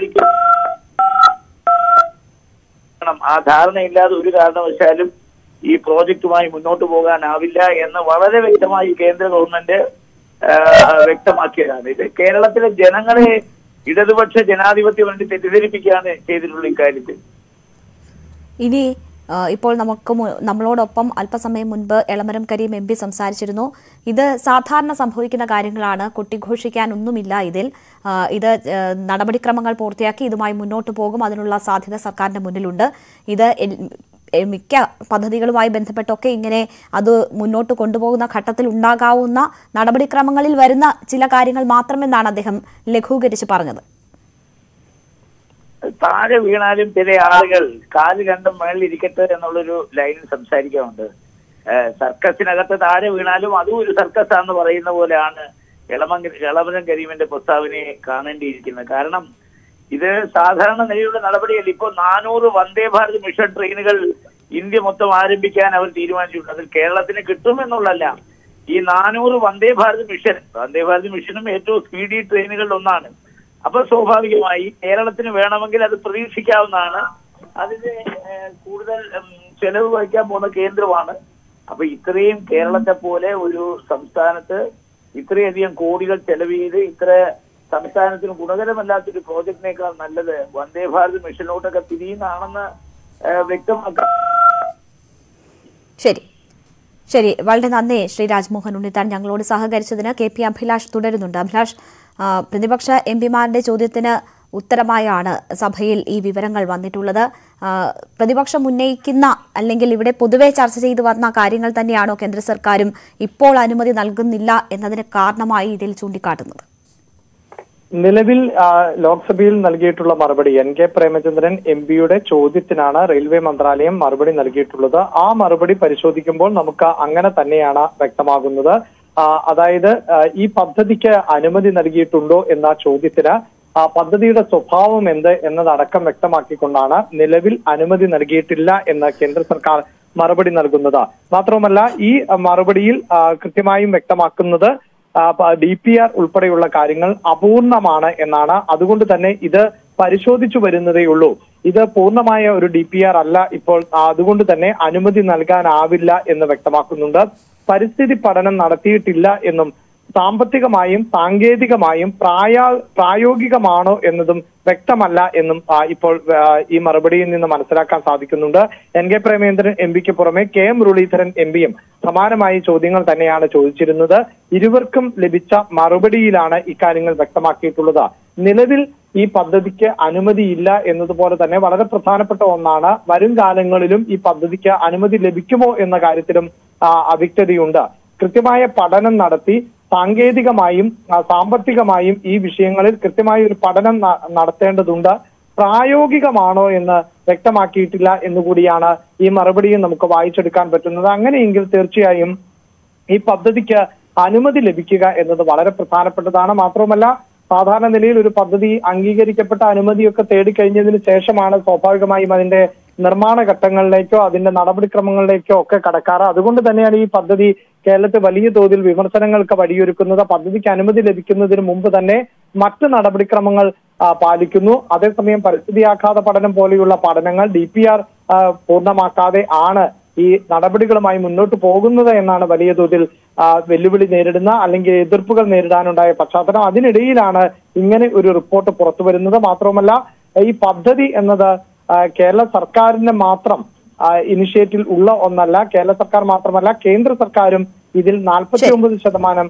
ചെലവഴിക്കണം ആ ധാരണയില്ലാതെ ഒരു കാരണവശാലും ഈ പ്രോജക്റ്റുമായി മുന്നോട്ട് പോകാനാവില്ല എന്ന് വളരെ വ്യക്തമായി കേന്ദ്ര ഗവൺമെന്റ് വ്യക്തമാക്കിയതാണ്. ഇത് കേരളത്തിലെ ജനങ്ങളെ ഇടതുപക്ഷ ജനാധിപത്യം വേണ്ടി തെറ്റിദ്ധരിപ്പിക്കുകയാണ് ചെയ്തിട്ടുള്ള ഇക്കാര്യത്തിൽ. ഇനി ഇപ്പോൾ നമ്മളോടൊപ്പം അല്പസമയം മുൻപ് എളമരം കരീം MP സംസാരിച്ചിരുന്നു. ഇത് സാധാരണ സംഭവിക്കുന്ന കാര്യങ്ങളാണ്, കൊട്ടിഘോഷിക്കാൻ ഒന്നുമില്ല ഇതിൽ. ഇത് നടപടിക്രമങ്ങൾ പൂർത്തിയാക്കി ഇതുമായി മുന്നോട്ട് പോകും, അതിനുള്ള സാധ്യത സർക്കാരിന്റെ മുന്നിലുണ്ട്. ഇത് മിക്ക പദ്ധതികളുമായി ബന്ധപ്പെട്ടൊക്കെ ഇങ്ങനെ അത് മുന്നോട്ട് കൊണ്ടുപോകുന്ന ഘട്ടത്തിൽ ഉണ്ടാകാവുന്ന നടപടിക്രമങ്ങളിൽ വരുന്ന ചില കാര്യങ്ങൾ മാത്രമെന്നാണ് അദ്ദേഹം ലഘൂകരിച്ച് പറഞ്ഞത്. താഴെ വീണാലും ചില ആളുകൾ കാല് രണ്ടും മേളിലിരിക്കട്ടെ എന്നുള്ളൊരു ലൈനിൽ സംസാരിക്കാറുണ്ട്. സർക്കസിനകത്ത് താഴെ വീണാലും അതും ഒരു സർക്കസ് ആണെന്ന് പറയുന്ന പോലെയാണ് എളമരം കരീമിന്റെ പ്രസ്താവനയെ കാണേണ്ടിയിരിക്കുന്നത്. കാരണം ഇത് സാധാരണ നിലയിലുള്ള നടപടിയല്ല. ഇപ്പോൾ 400 വന്ദേ ഭാരത് മിഷൻ ട്രെയിനുകൾ ഇന്ത്യ മൊത്തം ആരംഭിക്കാൻ അവർ തീരുമാനിച്ചിട്ടുണ്ട്. അതിൽ കേരളത്തിന് കിട്ടുമെന്നുള്ളല്ല, ഈ 400 വന്ദേ ഭാരത് മിഷനും ഏറ്റവും സ്പീഡി ട്രെയിനുകളിൽ ഒന്നാണ്. അപ്പൊ സ്വാഭാവികമായി കേരളത്തിന് വേണമെങ്കിൽ അത് പ്രതീക്ഷിക്കാവുന്നതാണ്. അതിന് കൂടുതൽ ചെലവ് വഹിക്കാൻ പോകുന്ന കേന്ദ്രമാണ്. അപ്പൊ ഇത്രയും കേരളത്തെ പോലെ ഒരു സംസ്ഥാനത്ത് ഇത്രയധികം കോടികൾ ചെലവ് ചെയ്ത് ഇത്ര സംസ്ഥാനത്തിന് ഗുണകരമല്ലാത്തൊരു പ്രോജക്റ്റിനേക്കാൾ നല്ലത് വന്ദേ ഭാരത് മിഷനിലോട്ടൊക്കെ തിരിയുന്നതാണെന്ന് വ്യക്തമാക്കാം. ശരി, വളരെ നന്ദി ശ്രീ രാജ്മോഹൻ ഉണ്ണിത്താൻ ഞങ്ങളോട് സഹകരിച്ചതിന്. KP അഭിലാഷ് തുടരുന്നുണ്ട്. അഭിലാഷ്, പ്രതിപക്ഷ MPമാരുടെ ചോദ്യത്തിന് ഉത്തരമായാണ് സഭയിൽ ഈ വിവരങ്ങൾ വന്നിട്ടുള്ളത്. പ്രതിപക്ഷം ഉന്നയിക്കുന്ന അല്ലെങ്കിൽ ഇവിടെ പൊതുവെ ചർച്ച ചെയ്തു വന്ന കാര്യങ്ങൾ തന്നെയാണോ കേന്ദ്ര സർക്കാരും ഇപ്പോൾ അനുമതി നൽകുന്നില്ല എന്നതിന് കാരണമായി ഇതിൽ ചൂണ്ടിക്കാട്ടുന്നത്? നിലവിൽ ലോക്സഭയിൽ നൽകിയിട്ടുള്ള മറുപടി NK പ്രേമചന്ദ്രൻ MP-യുടെ ചോദ്യത്തിനാണ് റെയിൽവേ മന്ത്രാലയം മറുപടി നൽകിയിട്ടുള്ളത്. ആ മറുപടി പരിശോധിക്കുമ്പോൾ നമുക്ക് അങ്ങനെ തന്നെയാണ് വ്യക്തമാകുന്നത്. അതായത് ഈ പദ്ധതിക്ക് അനുമതി നൽകിയിട്ടുണ്ടോ എന്ന ചോദ്യത്തിന് പദ്ധതിയുടെ സ്വഭാവം എന്ത് എന്നതടക്കം വ്യക്തമാക്കിക്കൊണ്ടാണ് നിലവിൽ അനുമതി നൽകിയിട്ടില്ല എന്ന് കേന്ദ്ര സർക്കാർ മറുപടി നൽകുന്നത്. മാത്രവുമല്ല, ഈ മറുപടിയിൽ കൃത്യമായും വ്യക്തമാക്കുന്നത് DPR ഉൾപ്പെടെയുള്ള കാര്യങ്ങൾ അപൂർണമാണ് എന്നാണ്. അതുകൊണ്ട് തന്നെ ഇത് പരിശോധിച്ചു വരുന്നതേയുള്ളൂ. ഇത് പൂർണ്ണമായ ഒരു DPR അല്ല ഇപ്പോൾ. അതുകൊണ്ട് തന്നെ അനുമതി നൽകാനാവില്ല എന്ന് വ്യക്തമാക്കുന്നുണ്ട്. പരിസ്ഥിതി പഠനം നടത്തിയിട്ടില്ല എന്നും സാമ്പത്തികമായും സാങ്കേതികമായും പ്രായോഗികമാണോ എന്നതും വ്യക്തമല്ല എന്നും ഇപ്പോൾ ഈ മറുപടിയിൽ നിന്ന് മനസ്സിലാക്കാൻ സാധിക്കുന്നുണ്ട്. NK പ്രേമചന്ദ്രൻ MP-ക്ക് പുറമെ KM മുരളീധരൻ MP-യും സമാനമായ ചോദ്യങ്ങൾ തന്നെയാണ് ചോദിച്ചിരുന്നത്. ഇരുവർക്കും ലഭിച്ച മറുപടിയിലാണ് ഇക്കാര്യങ്ങൾ വ്യക്തമാക്കിയിട്ടുള്ളത്. നിലവിൽ ഈ പദ്ധതിക്ക് അനുമതിയില്ല എന്നതുപോലെ തന്നെ വളരെ പ്രധാനപ്പെട്ട ഒന്നാണ്, വരും കാലങ്ങളിലും ഈ പദ്ധതിക്ക് അനുമതി ലഭിക്കുമോ എന്ന കാര്യത്തിലും അവ്യക്തതയുണ്ട്. കൃത്യമായ പഠനം നടത്തി സാങ്കേതികമായും സാമ്പത്തികമായും ഈ വിഷയങ്ങളിൽ കൃത്യമായ ഒരു പഠനം നടത്തേണ്ടതുണ്ട്. പ്രായോഗികമാണോ എന്ന് വ്യക്തമാക്കിയിട്ടില്ല എന്നുകൂടിയാണ് ഈ മറുപടിയും നമുക്ക് വായിച്ചെടുക്കാൻ പറ്റുന്നത്. അങ്ങനെയെങ്കിൽ തീർച്ചയായും ഈ പദ്ധതിക്ക് അനുമതി ലഭിക്കുക എന്നത് വളരെ പ്രധാനപ്പെട്ടതാണ്. മാത്രമല്ല, സാധാരണ നിലയിൽ ഒരു പദ്ധതി അംഗീകരിക്കപ്പെട്ട അനുമതിയൊക്കെ തേടിക്കഴിഞ്ഞതിന് ശേഷമാണ് സ്വാഭാവികമായും അതിന്റെ നിർമ്മാണ ഘട്ടങ്ങളിലേക്കോ അതിന്റെ നടപടിക്രമങ്ങളിലേക്കോ ഒക്കെ കടക്കാറ്. അതുകൊണ്ട് തന്നെയാണ് ഈ പദ്ധതി കേരളത്തിൽ വലിയ തോതിൽ വിമർശനങ്ങൾക്ക് വഴിയൊരുക്കുന്നത്. പദ്ധതിക്ക് അനുമതി ലഭിക്കുന്നതിന് മുമ്പ് തന്നെ മറ്റ് നടപടിക്രമങ്ങൾ പാലിക്കുന്നു. അതേസമയം പരിസ്ഥിതിയാഘാത പഠനം പോലെയുള്ള പഠനങ്ങൾ DPR പൂർണ്ണമാക്കാതെ ആണ് ഈ നടപടികളുമായി മുന്നോട്ട് പോകുന്നത് എന്നാണ് വലിയ തോതിൽ വെല്ലുവിളി നേരിടുന്ന അല്ലെങ്കിൽ എതിർപ്പുകൾ നേരിടാനുണ്ടായ പശ്ചാത്തലം. അതിനിടയിലാണ് ഇങ്ങനെ ഒരു റിപ്പോർട്ട് പുറത്തു വരുന്നത്. മാത്രമല്ല, ഈ പദ്ധതി എന്നത് കേരള സർക്കാരിന് മാത്രം ഇനിഷ്യേറ്റീവ് ഉള്ള ഒന്നല്ല. കേരള സർക്കാർ മാത്രമല്ല, കേന്ദ്ര സർക്കാരും ഇതിൽ 49%.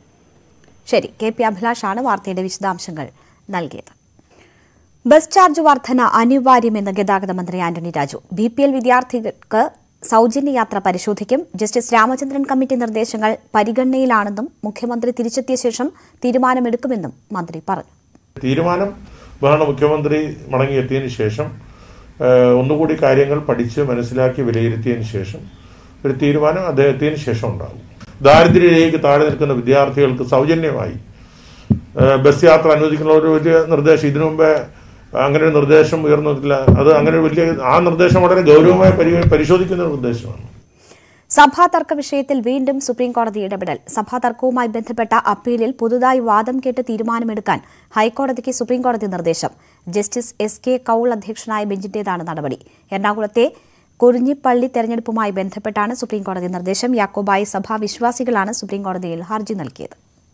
ശരി, KP അഭിലാഷാണ് വാർത്തയുടെ വിശദാംശങ്ങൾ നൽകിയത്. ബസ് ചാർജ് വർധന അനിവാര്യമെന്ന് ഗതാഗത മന്ത്രി ആന്റണി രാജു. BPL വിദ്യാർത്ഥികൾക്ക് സൗജന്യ യാത്ര പരിശോധിക്കും. ജസ്റ്റിസ് രാമചന്ദ്രൻ കമ്മിറ്റി നിർദ്ദേശങ്ങൾ പരിഗണനയിലാണെന്നും മുഖ്യമന്ത്രി തിരിച്ചെത്തിയ ശേഷം തീരുമാനമെടുക്കുമെന്നും മന്ത്രി പറഞ്ഞു. തീരുമാനം മുഖ്യമന്ത്രി മടങ്ങിയെത്തിയതിനു ശേഷം ഒന്നുകൂടി കാര്യങ്ങൾ പഠിച്ച് മനസ്സിലാക്കി വിലയിരുത്തിയതിനു ശേഷം ഒരു തീരുമാനം അദ്ദേഹത്തിന് ശേഷം ഉണ്ടാകും. ദാരിദ്ര്യരേഖയ്ക്ക് താഴെ നിൽക്കുന്ന വിദ്യാർത്ഥികൾക്ക് സൗജന്യമായി ബസ് യാത്ര അനുവദിക്കുന്ന ഒരു വലിയ നിർദ്ദേശം ഇതിനു മുമ്പേ അങ്ങനെ ഒരു നിർദ്ദേശം ഉയർന്നിട്ടില്ല. അത് അങ്ങനെ വലിയ ആ നിർദ്ദേശം വളരെ ഗൗരവമായി പരിശോധിക്കുന്ന ഒരു നിർദ്ദേശമാണ്. സഭാ തർക്ക വിഷയത്തിൽ വീണ്ടും സുപ്രീംകോടതി ഇടപെടൽ. സഭാ തർക്കവുമായി ബന്ധപ്പെട്ട അപ്പീലിൽ പുതുതായി വാദം കേട്ട് തീരുമാനമെടുക്കാൻ ഹൈക്കോടതിക്ക് സുപ്രീംകോടതി നിർദ്ദേശം. ജസ്റ്റിസ് SK കൌൾ അധ്യക്ഷനായ ബെഞ്ചിന്റേതാണ് നടപടി. എറണാകുളത്തെ കുറിഞ്ഞിപ്പള്ളി തെരഞ്ഞെടുപ്പുമായി ബന്ധപ്പെട്ടാണ് സുപ്രീംകോടതി നിർദ്ദേശം. യാക്കോബായ സഭാ വിശ്വാസികളാണ് സുപ്രീംകോടതിയിൽ ഹർജി നൽകിയത്.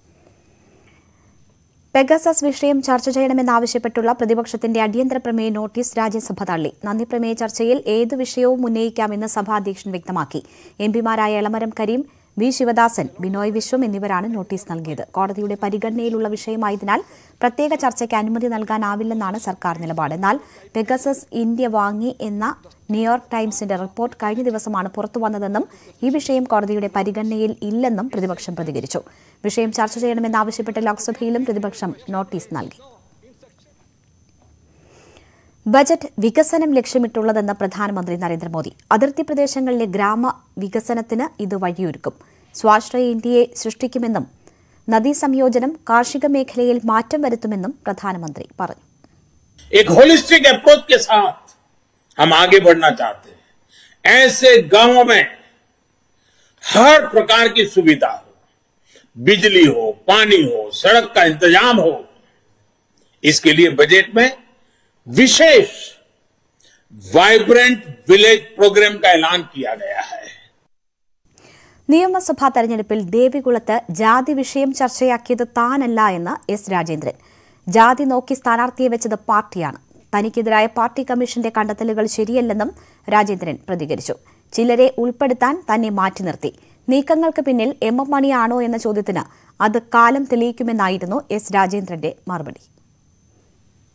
പെഗസസ് വിഷയം ചർച്ച ചെയ്യണമെന്നാവശ്യപ്പെട്ടുള്ള പ്രതിപക്ഷത്തിന്റെ അടിയന്തര പ്രമേയ നോട്ടീസ് രാജ്യസഭ തള്ളി. നന്ദിപ്രമേയ ചർച്ചയിൽ ഏതു വിഷയവും ഉന്നയിക്കാമെന്ന് സഭാ അധ്യക്ഷൻ വ്യക്തമാക്കി. MP-മാരായ എളമരം കരീം, V. ശിവദാസൻ, ബിനോയ് വിശ്വം എന്നിവരാണ് നോട്ടീസ് നൽകിയത്. കോടതിയുടെ പരിഗണനയിലുള്ള വിഷയമായതിനാൽ പ്രത്യേക ചർച്ചയ്ക്ക് അനുമതി നൽകാനാവില്ലെന്നാണ് സർക്കാർ നിലപാട്. എന്നാൽ പെഗസസ് ഇന്ത്യ വാങ്ങി എന്ന ന്യൂയോർക്ക് ടൈംസിന്റെ റിപ്പോർട്ട് കഴിഞ്ഞ ദിവസമാണ് പുറത്തുവന്നതെന്നും ഈ വിഷയം കോടതിയുടെ പരിഗണനയിൽ ഇല്ലെന്നും പ്രതിപക്ഷം പ്രതികരിച്ചു. വിഷയം ചർച്ച ചെയ്യണമെന്നാവശ്യപ്പെട്ട് ലോക്സഭയിലും പ്രതിപക്ഷം നോട്ടീസ് നൽകി. ബജറ്റ് വികസനം ലക്ഷ്യമിട്ടുള്ളതെന്ന് പ്രധാനമന്ത്രി നരേന്ദ്രമോദി. അതിർത്തി പ്രദേശങ്ങളിലെ ഗ്രാമ വികസനത്തിന് ഇത് വഴിയൊരുക്കും. സ്വാശ്രയ ഇന്ത്യയെ സൃഷ്ടിക്കുമെന്നും നദീ സംയോജനം കാർഷിക മേഖലയിൽ മാറ്റം വരുത്തുമെന്നും പ്രധാനമന്ത്രി പറഞ്ഞു. एक होलिस्टिक अप्रोच के साथ हम आगे बढ़ना चाहते हैं. ऐसे गांवों में हर प्रकार की सुविधा हो, बिजली हो, पानी हो, सड़क का इंतजाम हो. इसके लिए बजट में विशेष वाइब्रेंट विलेज प्रोग्राम का ऐलान किया गया है. നിയമസഭാ തെരഞ്ഞെടുപ്പിൽ ദേവികുളത്ത് ജാതി വിഷയം ചർച്ചയാക്കിയത് താനല്ല എന്ന് S. രാജേന്ദ്രൻ. ജാതി നോക്കി സ്ഥാനാർത്ഥിയെ വെച്ചത് പാർട്ടിയാണ്. തനിക്കെതിരായ പാർട്ടി കമ്മീഷന്റെ കണ്ടെത്തലുകൾ ശരിയല്ലെന്നും രാജേന്ദ്രൻ പ്രതികരിച്ചു. ചിലരെ ഉൾപ്പെടുത്താൻ തന്നെ മാറ്റി നിർത്തി. നീക്കങ്ങൾക്ക് പിന്നിൽ M. മണിയാണോ എന്ന ചോദ്യത്തിന് അത് കാലം തെളിയിക്കുമെന്നായിരുന്നു S. രാജേന്ദ്രന്റെ മറുപടി.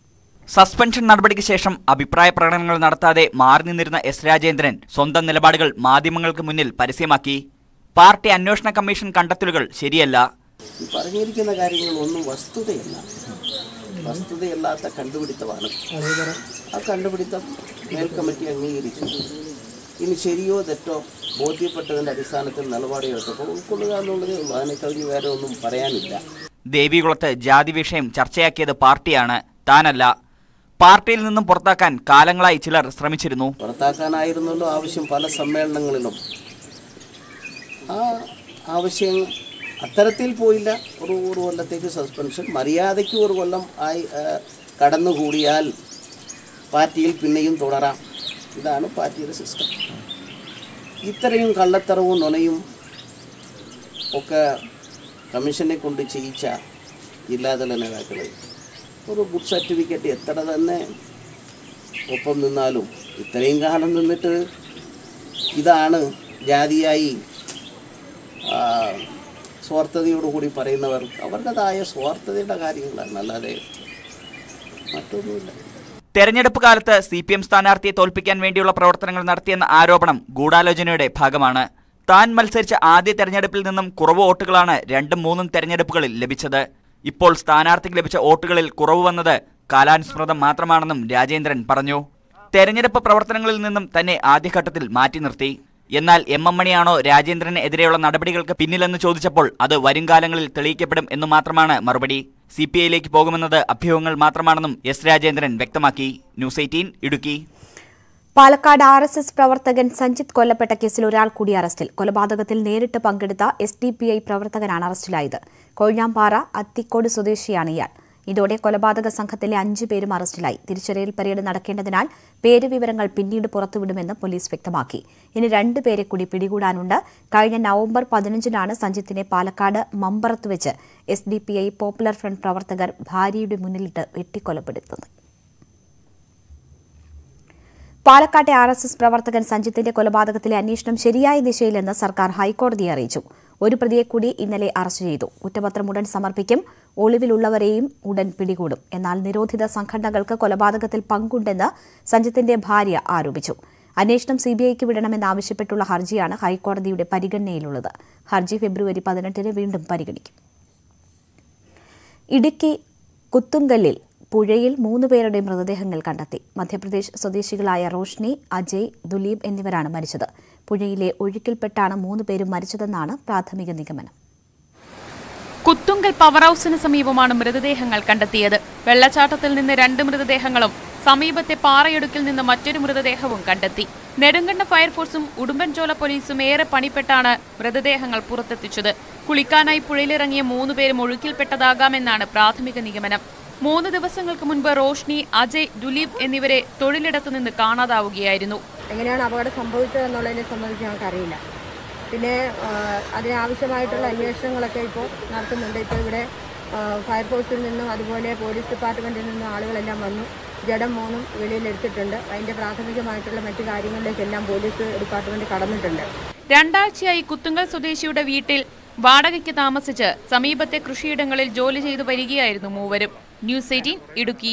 സസ്പെൻഷൻ നടപടിക്ക് ശേഷം അഭിപ്രായ പ്രകടനങ്ങൾ നടത്താതെ മാറി നിന്നിരുന്ന എസ് രാജേന്ദ്രൻ സ്വന്തം നിലപാടുകൾ മാധ്യമങ്ങൾക്ക് മുന്നിൽ പരസ്യമാക്കി. പാർട്ടി അന്വേഷണ കമ്മീഷൻ കണ്ടെത്തലുകൾ ശരിയല്ല. പറഞ്ഞിരിക്കുന്ന കാര്യങ്ങളൊന്നും വസ്തുതയല്ലാത്ത കണ്ടുപിടുത്തമാണ്. ആ കണ്ടുപിടുത്തം മേൽക്കമ്മിറ്റി അംഗീകരിച്ചു. ഇനി ശരിയോ തെറ്റോ ബോധ്യപ്പെട്ടതിന്റെ അടിസ്ഥാനത്തിൽ നിലപാടെടുത്തപ്പോൾ ഉൾക്കൊള്ളുക എന്നുള്ളതേ ഉള്ളൂ. അതിനെ കഴിഞ്ഞ് വേറെ ഒന്നും പറയാനില്ല. ദേവികുളത്ത് ജാതി വിഷയം ചർച്ചയാക്കിയത് പാർട്ടിയാണ്, താനല്ല. പാർട്ടിയിൽ നിന്നും പുറത്താക്കാൻ കാലങ്ങളായി ചിലർ ശ്രമിച്ചിരുന്നു. പുറത്താക്കാനായിരുന്നല്ലോ ആവശ്യം പല സമ്മേളനങ്ങളിലും. ആ ആവശ്യം അത്തരത്തിൽ പോയില്ല. ഒരു കൊല്ലത്തേക്ക് സസ്പെൻഷൻ, മര്യാദയ്ക്ക് ഒരു കൊല്ലം ആയി കടന്നുകൂടിയാൽ പാർട്ടിയിൽ പിന്നെയും തുടരാം. ഇതാണ് പാർട്ടിയുടെ സിസ്റ്റം. ഇത്രയും കള്ളത്തരവും നുണയും ഒക്കെ കമ്മീഷനെ കൊണ്ട് ചെയ്യിച്ച ജില്ലാതല നേതാക്കളെ ഒരു ഗുഡ് സർട്ടിഫിക്കറ്റ് എത്ര തന്നെ ഒപ്പം നിന്നാലും ഇത്രയും കാലം നിന്നിട്ട് ഇതാണ് ജാതിയായി സ്വാർത്ഥതയോടുകൂടി പറയുന്നവർ അവരുടേതായ സ്വാർത്ഥതയുടെ കാര്യങ്ങളാണ്, അല്ലാതെ മറ്റൊന്നുമില്ല. തെരഞ്ഞെടുപ്പ് കാലത്ത് CPM സ്ഥാനാർത്ഥിയെ തോൽപ്പിക്കാൻ വേണ്ടിയുള്ള പ്രവർത്തനങ്ങൾ നടത്തിയെന്ന ആരോപണം ഗൂഢാലോചനയുടെ ഭാഗമാണ്. താൻ മത്സരിച്ച ആദ്യ തെരഞ്ഞെടുപ്പിൽ നിന്നും കുറവ് വോട്ടുകളാണ് 2-3 തെരഞ്ഞെടുപ്പുകളിൽ ലഭിച്ചത്. ഇപ്പോൾ സ്ഥാനാർത്ഥിക്ക് ലഭിച്ച വോട്ടുകളിൽ കുറവ് വന്നത് കാലാനുസ്മൃതം മാത്രമാണെന്നും രാജേന്ദ്രൻ പറഞ്ഞു. തെരഞ്ഞെടുപ്പ് പ്രവർത്തനങ്ങളിൽ നിന്നും തന്നെ ആദ്യഘട്ടത്തിൽ മാറ്റി നിർത്തി. എന്നാൽ MM മണിയാണോ രാജേന്ദ്രന് എതിരെയുള്ള നടപടികൾക്ക് പിന്നിലെന്ന് ചോദിച്ചപ്പോൾ അത് വരുംകാലങ്ങളിൽ തെളിയിക്കപ്പെടും എന്നു മാത്രമാണ് മറുപടി. CPIയിലേക്ക് പോകുമെന്നത് അഭ്യൂഹങ്ങൾ മാത്രമാണെന്നും എസ് രാജേന്ദ്രൻ വ്യക്തമാക്കി. ന്യൂസ് 18 ഇടുക്കി. പാലക്കാട് RSS പ്രവർത്തകൻ സഞ്ജിത്ത് കൊല്ലപ്പെട്ട കേസിൽ ഒരാൾ കൂടി അറസ്റ്റിൽ. കൊലപാതകത്തിൽ നേരിട്ട് പങ്കെടുത്ത SDPI പ്രവർത്തകനാണ് അറസ്റ്റിലായത്. കൊഴിഞ്ഞാമ്പാറ അത്തിക്കോട് സ്വദേശിയാണ് ഇയാൾ. ഇതോടെ കൊലപാതക സംഘത്തിലെ 5 പേരും അറസ്റ്റിലായി. തിരിച്ചറിയൽ പരേഡ് നടക്കേണ്ടതിനാൽ പേരുവിവരങ്ങൾ പിന്നീട് പുറത്തുവിടുമെന്ന് പോലീസ് വ്യക്തമാക്കി. ഇനി 2 പേരെ കൂടി പിടികൂടാനുണ്ട്. കഴിഞ്ഞ നവംബർ 15-നാണ് സഞ്ജിത്തിനെ പാലക്കാട് മമ്പറത്ത് വെച്ച് SDPI പോപ്പുലർ ഫ്രണ്ട് പ്രവർത്തകർ ഭാര്യയുടെ മുന്നിലിട്ട് വെട്ടിക്കൊലപ്പെടുത്തുന്നത്. പാലക്കാട്ടെ RSS പ്രവർത്തകൻ സഞ്ജിത്തിന്റെ കൊലപാതകത്തിലെ അന്വേഷണം ശരിയായ ദിശയിലെന്ന് സർക്കാർ ഹൈക്കോടതിയെ അറിയിച്ചു. ഒരു പ്രതിയെ കൂടി ഇന്നലെ അറസ്റ്റ് ചെയ്തു. കുറ്റപത്രം ഉടൻ സമർപ്പിക്കും. ഒളിവിലുള്ളവരെയും ഉടൻ പിടികൂടും. എന്നാൽ നിരോധിത സംഘടനകൾക്ക് കൊലപാതകത്തിൽ പങ്കുണ്ടെന്ന് സഞ്ജിത്തിന്റെ ഭാര്യ ആരോപിച്ചു. അന്വേഷണം CBIക്ക് വിടണമെന്നാവശ്യപ്പെട്ടുള്ള ഹർജിയാണ് ഹൈക്കോടതിയുടെ പരിഗണനയിലുള്ളത്. ഹർജി ഫെബ്രുവരി 18-ന് വീണ്ടും പരിഗണിക്കും. ഇടുക്കി കുത്തുങ്കലിൽ പുഴയിൽ 3 പേരുടെ മൃതദേഹങ്ങൾ കണ്ടെത്തി. മധ്യപ്രദേശ് സ്വദേശികളായ റോഷ്നി, അജയ്, ദുലീപ് എന്നിവരാണ് മരിച്ചത്. പുഴയിലെ ഒഴുക്കിൽപ്പെട്ടാണ് 3 പേരും മരിച്ചതെന്നാണ് പ്രാഥമിക നിഗമനം. കുത്തുങ്കൽ പവർ ഹൌസിന് സമീപമാണ് മൃതദേഹങ്ങൾ കണ്ടെത്തിയത്. വെള്ളച്ചാട്ടത്തിൽ നിന്ന് 2 മൃതദേഹങ്ങളും സമീപത്തെ പാറയിടുക്കിൽ നിന്ന് മറ്റൊരു മൃതദേഹവും കണ്ടെത്തി. നെടുങ്കണ്ട ഫയർഫോഴ്സും ഉടുമ്പൻചോല പോലീസും ഏറെ പണിപ്പെട്ടാണ് മൃതദേഹങ്ങൾ പുറത്തെത്തിച്ചത്. കുളിക്കാനായി പുഴയിലിറങ്ങിയ 3 പേരും ഒഴുക്കിൽപ്പെട്ടതാകാമെന്നാണ് പ്രാഥമിക നിഗമനം. 3 ദിവസങ്ങൾക്ക് മുൻപ് റോഷ്നി, അജയ്, ദുലീപ് എന്നിവരെ തൊഴിലിടത്തു നിന്ന് കാണാതാവുകയായിരുന്നു. എങ്ങനെയാണ് അപകടം സംഭവിച്ചതെന്നുള്ളതിനെ സംബന്ധിച്ച് ഞങ്ങൾക്കറിയില്ല. പിന്നെ അതിനാവശ്യമായിട്ടുള്ള അന്വേഷണങ്ങളൊക്കെ ഇപ്പോൾ നടത്തുന്നുണ്ട്. ഇപ്പോൾ ഇവിടെ ഫയർഫോഴ്സിൽ നിന്നും അതുപോലെ പോലീസ് ഡിപ്പാർട്ട്മെന്റിൽ നിന്നും ആളുകളെല്ലാം വന്നു. ജഡം 3 വെളിയിലെടുത്തിട്ടുണ്ട്. അതിന്റെ പ്രാഥമികമായിട്ടുള്ള മറ്റു കാര്യങ്ങളിലേക്കെല്ലാം പോലീസ് ഡിപ്പാർട്ട്മെന്റ് കടന്നിട്ടുണ്ട്. 2 ആഴ്ചയായി കുത്തുങ്കൽ സ്വദേശിയുടെ വീട്ടിൽ വാടകയ്ക്ക് താമസിച്ച് സമീപത്തെ കൃഷിയിടങ്ങളിൽ ജോലി ചെയ്തു വരികയായിരുന്നു മൂവരും. ന്യൂസ് 18 ഇടുക്കി.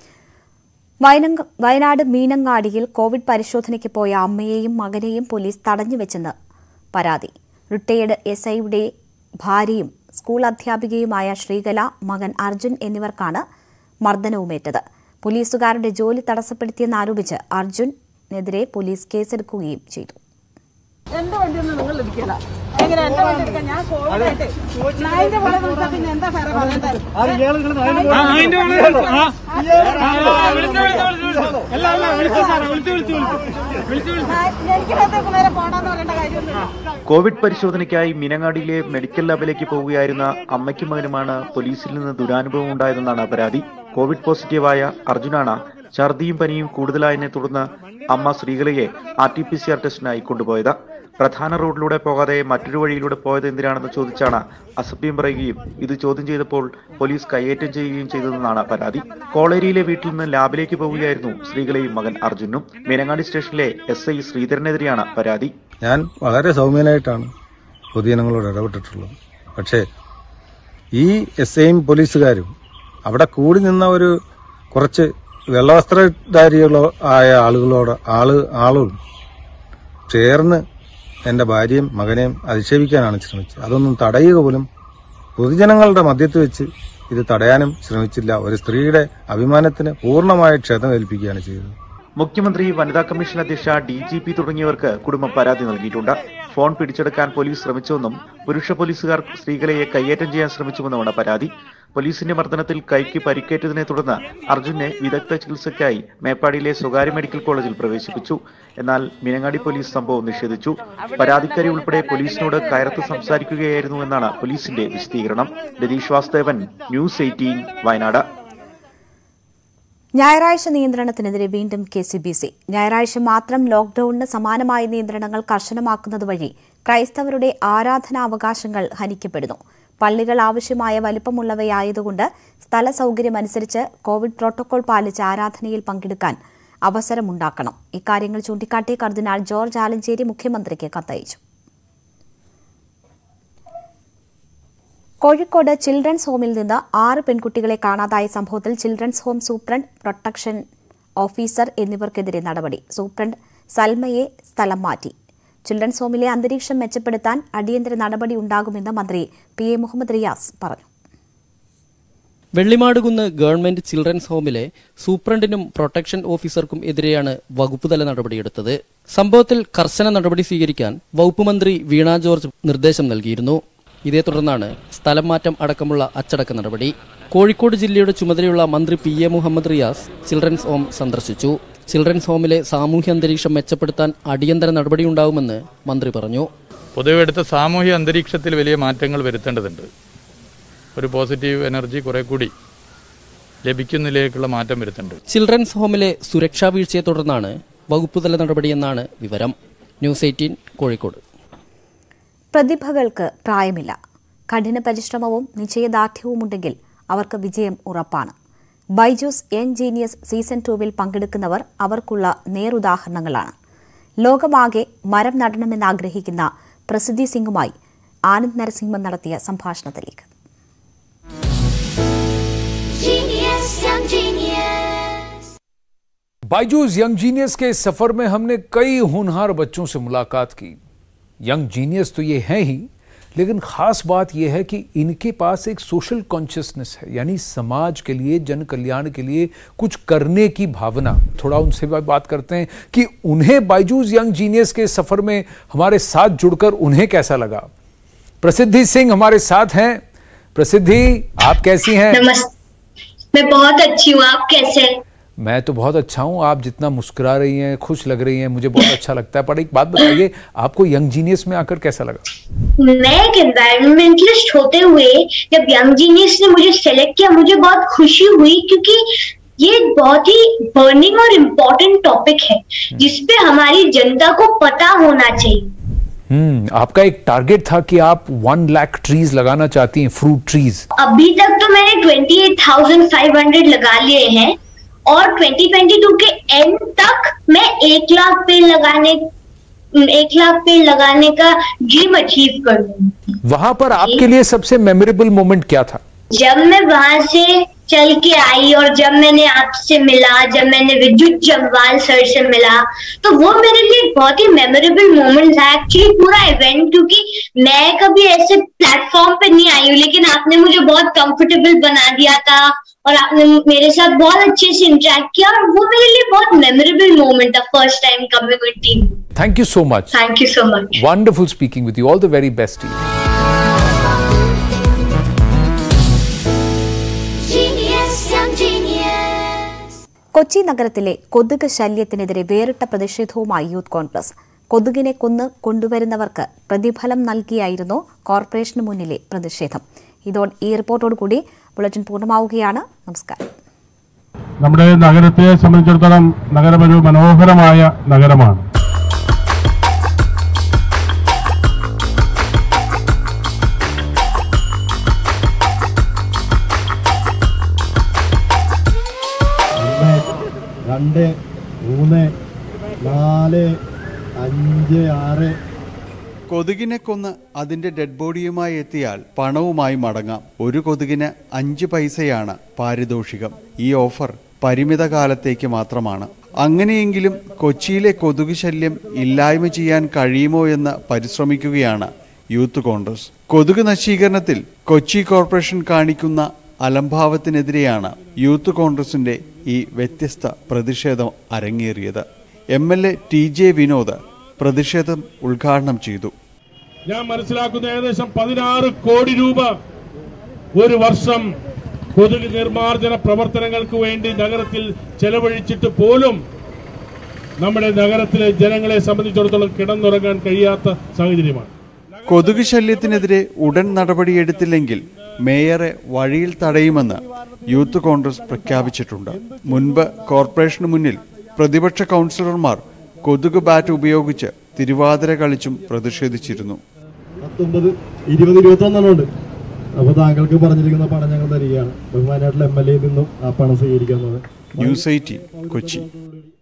വയനാട് മീനങ്ങാടിയിൽ കോവിഡ് പരിശോധനയ്ക്ക് പോയ അമ്മയെയും മകനെയും പോലീസ് തടഞ്ഞുവെച്ചെന്ന് പരാതി. റിട്ടയേർഡ് SIയുടെ ഭാര്യയും സ്കൂൾ അധ്യാപികയുമായ ശ്രീകല, മകൻ അർജുൻ എന്നിവർക്കാണ് മർദ്ദനവുമേറ്റത്. പോലീസുകാരുടെ ജോലി തടസ്സപ്പെടുത്തിയെന്നാരോപിച്ച് അർജുനെതിരെ പോലീസ് കേസെടുക്കുകയും ചെയ്തു. എന്റെ വണ്ടിയൊന്നും നിങ്ങൾ ഇടിക്കല. എങ്ങനെ എന്റെ വണ്ടി എടുക്കാൻ? ഞാൻ കോവിഡായിട്ട് നായിന്റെ പോലെ വിളിച്ചാൽ പിന്നെ എന്താ സാറേ പറയണ്ടേ? എനിക്കിടത്തേക്ക് നേരെ പോകണമെന്ന് പറയേണ്ട കാര്യമൊന്നുമില്ല. കോവിഡ് പരിശോധനയ്ക്കായി മീനങ്ങാടിയിലെ മെഡിക്കൽ ലാബിലേക്ക് പോവുകയായിരുന്ന അമ്മയ്ക്കും മകനുമാണ് പോലീസിൽ നിന്ന് ദുരനുഭവം ഉണ്ടായതെന്നാണ് പരാതി. കോവിഡ് പോസിറ്റീവായ അർജുനാണ് ഛർദിയും പനിയും കൂടുതലായതിനെ തുടർന്ന് അമ്മ ശ്രീകലയെ RT-PCR ടെസ്റ്റിനായി കൊണ്ടുപോയത്. പ്രധാന റോഡിലൂടെ പോകാതെ മറ്റൊരു വഴിയിലൂടെ പോയത് എന്തിനാണെന്ന് ചോദിച്ചാണ് അസഭ്യം പറയുകയും ഇത് ചോദ്യം ചെയ്തപ്പോൾ പോലീസ് കയ്യേറ്റം ചെയ്യുകയും ചെയ്തതെന്നാണ് പരാതി. കോളേരിയിലെ വീട്ടിൽ നിന്ന് ലാബിലേക്ക് പോവുകയായിരുന്നു ശ്രീകലയും മകൻ അർജുനും. മീനങ്ങാടി സ്റ്റേഷനിലെ SI ശ്രീധരനെതിരെയാണ് പരാതി. ഞാൻ വളരെ സൗമ്യനായിട്ടാണ് പൊതുജനങ്ങളോട് ഇടപെട്ടിട്ടുള്ളത്. പക്ഷേ ഈ SIയും പോലീസുകാരും അവിടെ കൂടി നിന്ന ഒരു കുറച്ച് വെള്ളവസ്ത്രധാരികളോ ആയ ആളുകൾ ചേർന്ന് എൻ്റെ ഭാര്യയും മകനെയും അധിക്ഷേപിക്കാനാണ് ശ്രമിച്ചത്. അതൊന്നും തടയുക പോലും പൊതുജനങ്ങളുടെ മധ്യത്ത് വെച്ച് ഇത് തടയാനും ശ്രമിച്ചില്ല. ഒരു സ്ത്രീയുടെ അഭിമാനത്തിന് പൂർണ്ണമായ ക്ഷതം ഏൽപ്പിക്കുകയാണ് ചെയ്തത്. മുഖ്യമന്ത്രി, വനിതാ കമ്മീഷൻ അധ്യക്ഷ, DGP തുടങ്ങിയവർക്ക് കുടുംബം പരാതി നൽകിയിട്ടുണ്ട്. ഫോൺ പിടിച്ചെടുക്കാൻ പോലീസ് ശ്രമിച്ചുവെന്നും പുരുഷ പോലീസുകാർ സ്ത്രീകളെ കയ്യേറ്റം ചെയ്യാൻ ശ്രമിച്ചുവെന്നുമാണ് പരാതി. പോലീസിന്റെ മർദ്ദനത്തിൽ കൈക്ക് പരിക്കേറ്റതിനെ തുടർന്ന് അർജുനെ വിദഗ്ധ ചികിത്സയ്ക്കായി മേപ്പാടിയിലെ സ്വകാര്യ മെഡിക്കൽ കോളേജിൽ പ്രവേശിപ്പിച്ചു. എന്നാൽ മീനങ്ങാടി പോലീസ് സംഭവം നിഷേധിച്ചു. പരാതിക്കാരി ഉൾപ്പെടെ പോലീസിനോട് കയർത്ത് സംസാരിക്കുകയായിരുന്നു എന്നാണ് പോലീസിന്റെ വിശദീകരണം. രതീഷ് വാസ്തവൻ, ന്യൂസ് 18, വയനാട്. ഞായറാഴ്ച നിയന്ത്രണത്തിനെതിരെ വീണ്ടും KCBC. ഞായറാഴ്ച മാത്രം ലോക്ഡൌണിന് സമാനമായ നിയന്ത്രണങ്ങൾ കർശനമാക്കുന്നത് വഴി ക്രൈസ്തവരുടെ ആരാധനാവകാശങ്ങൾ ഹനിക്കപ്പെടുന്നു. പള്ളികൾ ആവശ്യമായ വലിപ്പമുള്ളവയായതുകൊണ്ട് സ്ഥല സൌകര്യമനുസരിച്ച് കോവിഡ് പ്രോട്ടോകോൾ പാലിച്ച് ആരാധനയിൽ പങ്കെടുക്കാൻ അവസരമുണ്ടാക്കണം. ഇക്കാര്യങ്ങൾ ചൂണ്ടിക്കാട്ടി കർദിനാൾ ജോർജ് ആലഞ്ചേരി മുഖ്യമന്ത്രിക്ക് കത്തയച്ചു. കോഴിക്കോട് ചിൽഡ്രൻസ് ഹോമിൽ നിന്ന് 6 പെൺകുട്ടികളെ കാണാതായ സംഭവത്തിൽ children's home superintendent, protection officer എന്നിവർക്കെതിരെ നടപടി. സൂപ്രണ്ട് സൽമയെ സ്ഥലം മാറ്റി. ചിൽഡ്രൻസ് ഹോമിലെ അന്തരീക്ഷം മെച്ചപ്പെടുത്താൻ അടിയന്തര നടപടി ഉണ്ടാകുമെന്ന് മന്ത്രി PA മുഹമ്മദ് റിയാസ് പറഞ്ഞു. വെള്ളിമാടുകുന്ന് ഗവൺമെന്റ് ചിൽഡ്രൻസ് ഹോമിലെ സൂപ്രണ്ടിനും പ്രൊട്ടക്ഷൻ ഓഫീസർക്കും എതിരെയാണ് വകുപ്പുതല നടപടിയെടുത്തത്. സംഭവത്തിൽ കർശന നടപടി സ്വീകരിക്കാൻ വകുപ്പ് മന്ത്രി വീണ ജോർജ് നിർദ്ദേശം നൽകിയിരുന്നു. ഇതേ തുടർന്നാണ് സ്ഥലം മാറ്റം അടക്കമുള്ള അച്ചടക്ക നടപടി. കോഴിക്കോട് ജില്ലയുടെ ചുമതലയുള്ള മന്ത്രി PA Muhammad Riyas children's home സന്ദർശിച്ചു. ചിൽഡ്രൻസ് ഹോമിലെ സാമൂഹ്യ അന്തരീക്ഷം മെച്ചപ്പെടുത്താൻ അടിയന്തര നടപടിയുണ്ടാവുമെന്ന് മന്ത്രി പറഞ്ഞു. പൊതുവെ എടുത്ത സാമൂഹ്യ അന്തരീക്ഷത്തിൽ വലിയ മാറ്റങ്ങൾ വരുത്തേണ്ടതുണ്ട്. ഒരു പോസിറ്റീവ് എനർജി കുറെ കൂടി ലഭിക്കുന്നതിലേക്കുള്ള മാറ്റം വരുത്തേണ്ടത്. ചിൽഡ്രൻസ് ഹോമിലെ സുരക്ഷാ വീഴ്ചയെ തുടർന്നാണ് വകുപ്പുതല നടപടിയെന്നാണ് വിവരം. ന്യൂസ് 18, കോഴിക്കോട്. പ്രതിഭകൾക്ക് പ്രായമില്ല. കഠിന പരിശ്രമവും നിശ്ചയദാർഢ്യവുമുണ്ടെങ്കിൽ അവർക്ക് വിജയം ഉറപ്പാണ്. ബൈജൂസ് യങ് ജീനിയസ് സീസൺ 2 പങ്കെടുക്കുന്നവർ അവർക്കുള്ള നേരുദാഹരണങ്ങളാണ്. ലോകമാകെ മരം നടണമെന്നാഗ്രഹിക്കുന്ന പ്രസിദ്ധി സിംഗുമായി ആനന്ദ് നരസിംഹൻ നടത്തിയ സംഭാഷണത്തിലേക്ക്. बायजूस यंग जीनियस के इस सफर में हमने कई होनहार बच्चों से मुलाकात की. यंग जीनियस तो ये हैं ही, लेकिन खास बात यह है कि इनके पास एक सोशल कॉन्शियसनेस है, यानी समाज के लिए, जन कल्याण के लिए कुछ करने की भावना. थोड़ा उनसे बात करते हैं कि उन्हें बायजूस यंग जीनियस के सफर में हमारे साथ जुड़कर उन्हें कैसा लगा. प्रसिद्धि सिंह हमारे साथ हैं. प्रसिद्धि, आप कैसी हैं? नमस्ते, मैं बहुत अच्छी हूँ. आप कैसे हैं? मैं तो बहुत अच्छा हूँ. आप जितना मुस्कुरा रही हैं, खुश लग रही हैं, मुझे बहुत अच्छा लगता है. पर एक बात बताइए, आपको यंग जीनियस में आकर कैसा लगा? मैं एक एनवायरमेंटलिस्ट होते हुए जब यंग जीनियस ने मुझे सेलेक्ट किया, मुझे बहुत खुशी हुई, क्योंकि ये बहुत ही बर्निंग और इम्पोर्टेंट टॉपिक है जिसपे हमारी जनता को पता होना चाहिए. आपका एक टारगेट था कि आप 1 लाख ट्रीज लगाना चाहती हैं, फ्रूट ट्रीज. अभी तक तो मैंने 28,500 लगा लिए हैं और 2022 के एंड तक मैं 1 लाख पेड़ लगाने का ड्रीम अचीव करूंगी. वहां पर आपके लिए सबसे मेमोरेबल मोमेंट क्या था? जब मैं वहां से चल के आई और जब मैंने आपसे मिला, जब मैंने विद्युत जम्वाल सर से मिला, तो वो मेरे लिए बहुत ही मेमोरेबल मोमेंट था एक्चुअली पूरा इवेंट, क्योंकि मैं कभी ऐसे प्लेटफॉर्म पे नहीं आई हूँ, लेकिन आपने मुझे बहुत कंफर्टेबल बना दिया था और आपने मेरे साथ बहुत अच्छे से इंटरेक्ट किया और वो मेरे लिए बहुत मेमोरेबल मोमेंट था, first time coming with team. Thank you so much. Thank you so much. Wonderful speaking with you. All the very best to you. Kochi നഗരത്തിലെ കൊതുക് ശല്യത്തിനെതിരെ വേറിട്ട പ്രതിഷേധവുമായി യൂത്ത് കോൺഗ്രസ്. കൊതുകിനെ കൊണ്ടുവരുന്നവർക്ക് പ്രതിഫലം നൽകിയായിരുന്നു കോർപ്പറേഷന് മുന്നിലെ പ്രതിഷേധം. ഇതോടെ ഈ റിപ്പോർട്ടോടുകൂടി ബുള്ളറ്റിൻ പൂർണ്ണമാവുകയാണ്. നമസ്കാരം. നമ്മുടെ നഗരത്തെ സംബന്ധിച്ചിടത്തോളം നഗരം ഒരു മനോഹരമായ നഗരമാണ്. രണ്ട്, മൂന്ന്, 4, 5, 6. കൊതുകിനെ കൊന്ന് അതിന്റെ ഡെഡ് ബോഡിയുമായി എത്തിയാൽ പണവുമായി മടങ്ങാം. ഒരു കൊതുകിന് 5 പൈസയാണ് പാരിതോഷികം. ഈ ഓഫർ പരിമിത കാലത്തേക്ക് മാത്രമാണ്. അങ്ങനെയെങ്കിലും കൊച്ചിയിലെ കൊതുക് ശല്യം ഇല്ലായ്മ ചെയ്യാൻ കഴിയുമോ എന്ന് പരിശ്രമിക്കുകയാണ് യൂത്ത് കോൺഗ്രസ്. കൊതുക് നശീകരണത്തിൽ കൊച്ചി കോർപ്പറേഷൻ കാണിക്കുന്ന അലംഭാവത്തിനെതിരെയാണ് യൂത്ത് കോൺഗ്രസിന്റെ ഈ വ്യത്യസ്ത പ്രതിഷേധം അരങ്ങേറിയത്. MLA TJ വിനോദ് പ്രതിഷേധം ഉദ്ഘാടനം ചെയ്തു. ഞാൻ മനസ്സിലാക്കുന്ന ഏകദേശം 16 കോടി രൂപ ഒരു വർഷം കൊതുക് നിർമ്മാർജ്ജന പ്രവർത്തനങ്ങൾക്ക് വേണ്ടി നഗരത്തിൽ ചെലവഴിച്ചിട്ട് പോലും നമ്മുടെ നഗരത്തിലെ ജനങ്ങളെ സംബന്ധിച്ചിടത്തോളം കിടന്നുറങ്ങാൻ കഴിയാത്ത സാഹചര്യമാണ്. കൊതുക് ശല്യത്തിനെതിരെ ഉടൻ നടപടിയെടുത്തില്ലെങ്കിൽ മേയറെ വഴിയിൽ തടയുമെന്ന് യൂത്ത് കോൺഗ്രസ് പ്രഖ്യാപിച്ചിട്ടുണ്ട്. മുൻപ് കോർപ്പറേഷന് മുന്നിൽ പ്രതിപക്ഷ കൗൺസിലർമാർ കൊതുക് ബാറ്റ് ഉപയോഗിച്ച് തിരുവാതിര കളിച്ചും പ്രതിഷേധിച്ചിരുന്നു. 19, 20, 21 ഉണ്ട്. അപ്പോൾ താങ്കൾക്ക് പറഞ്ഞിരിക്കുന്ന പണം ഞങ്ങൾ തരികയാണ്. ബഹുമാനായിട്ടുള്ള MLA നിന്നും ആ പണം സ്വീകരിക്കുന്നത്. ന്യൂസ് 18 കൊച്ചി.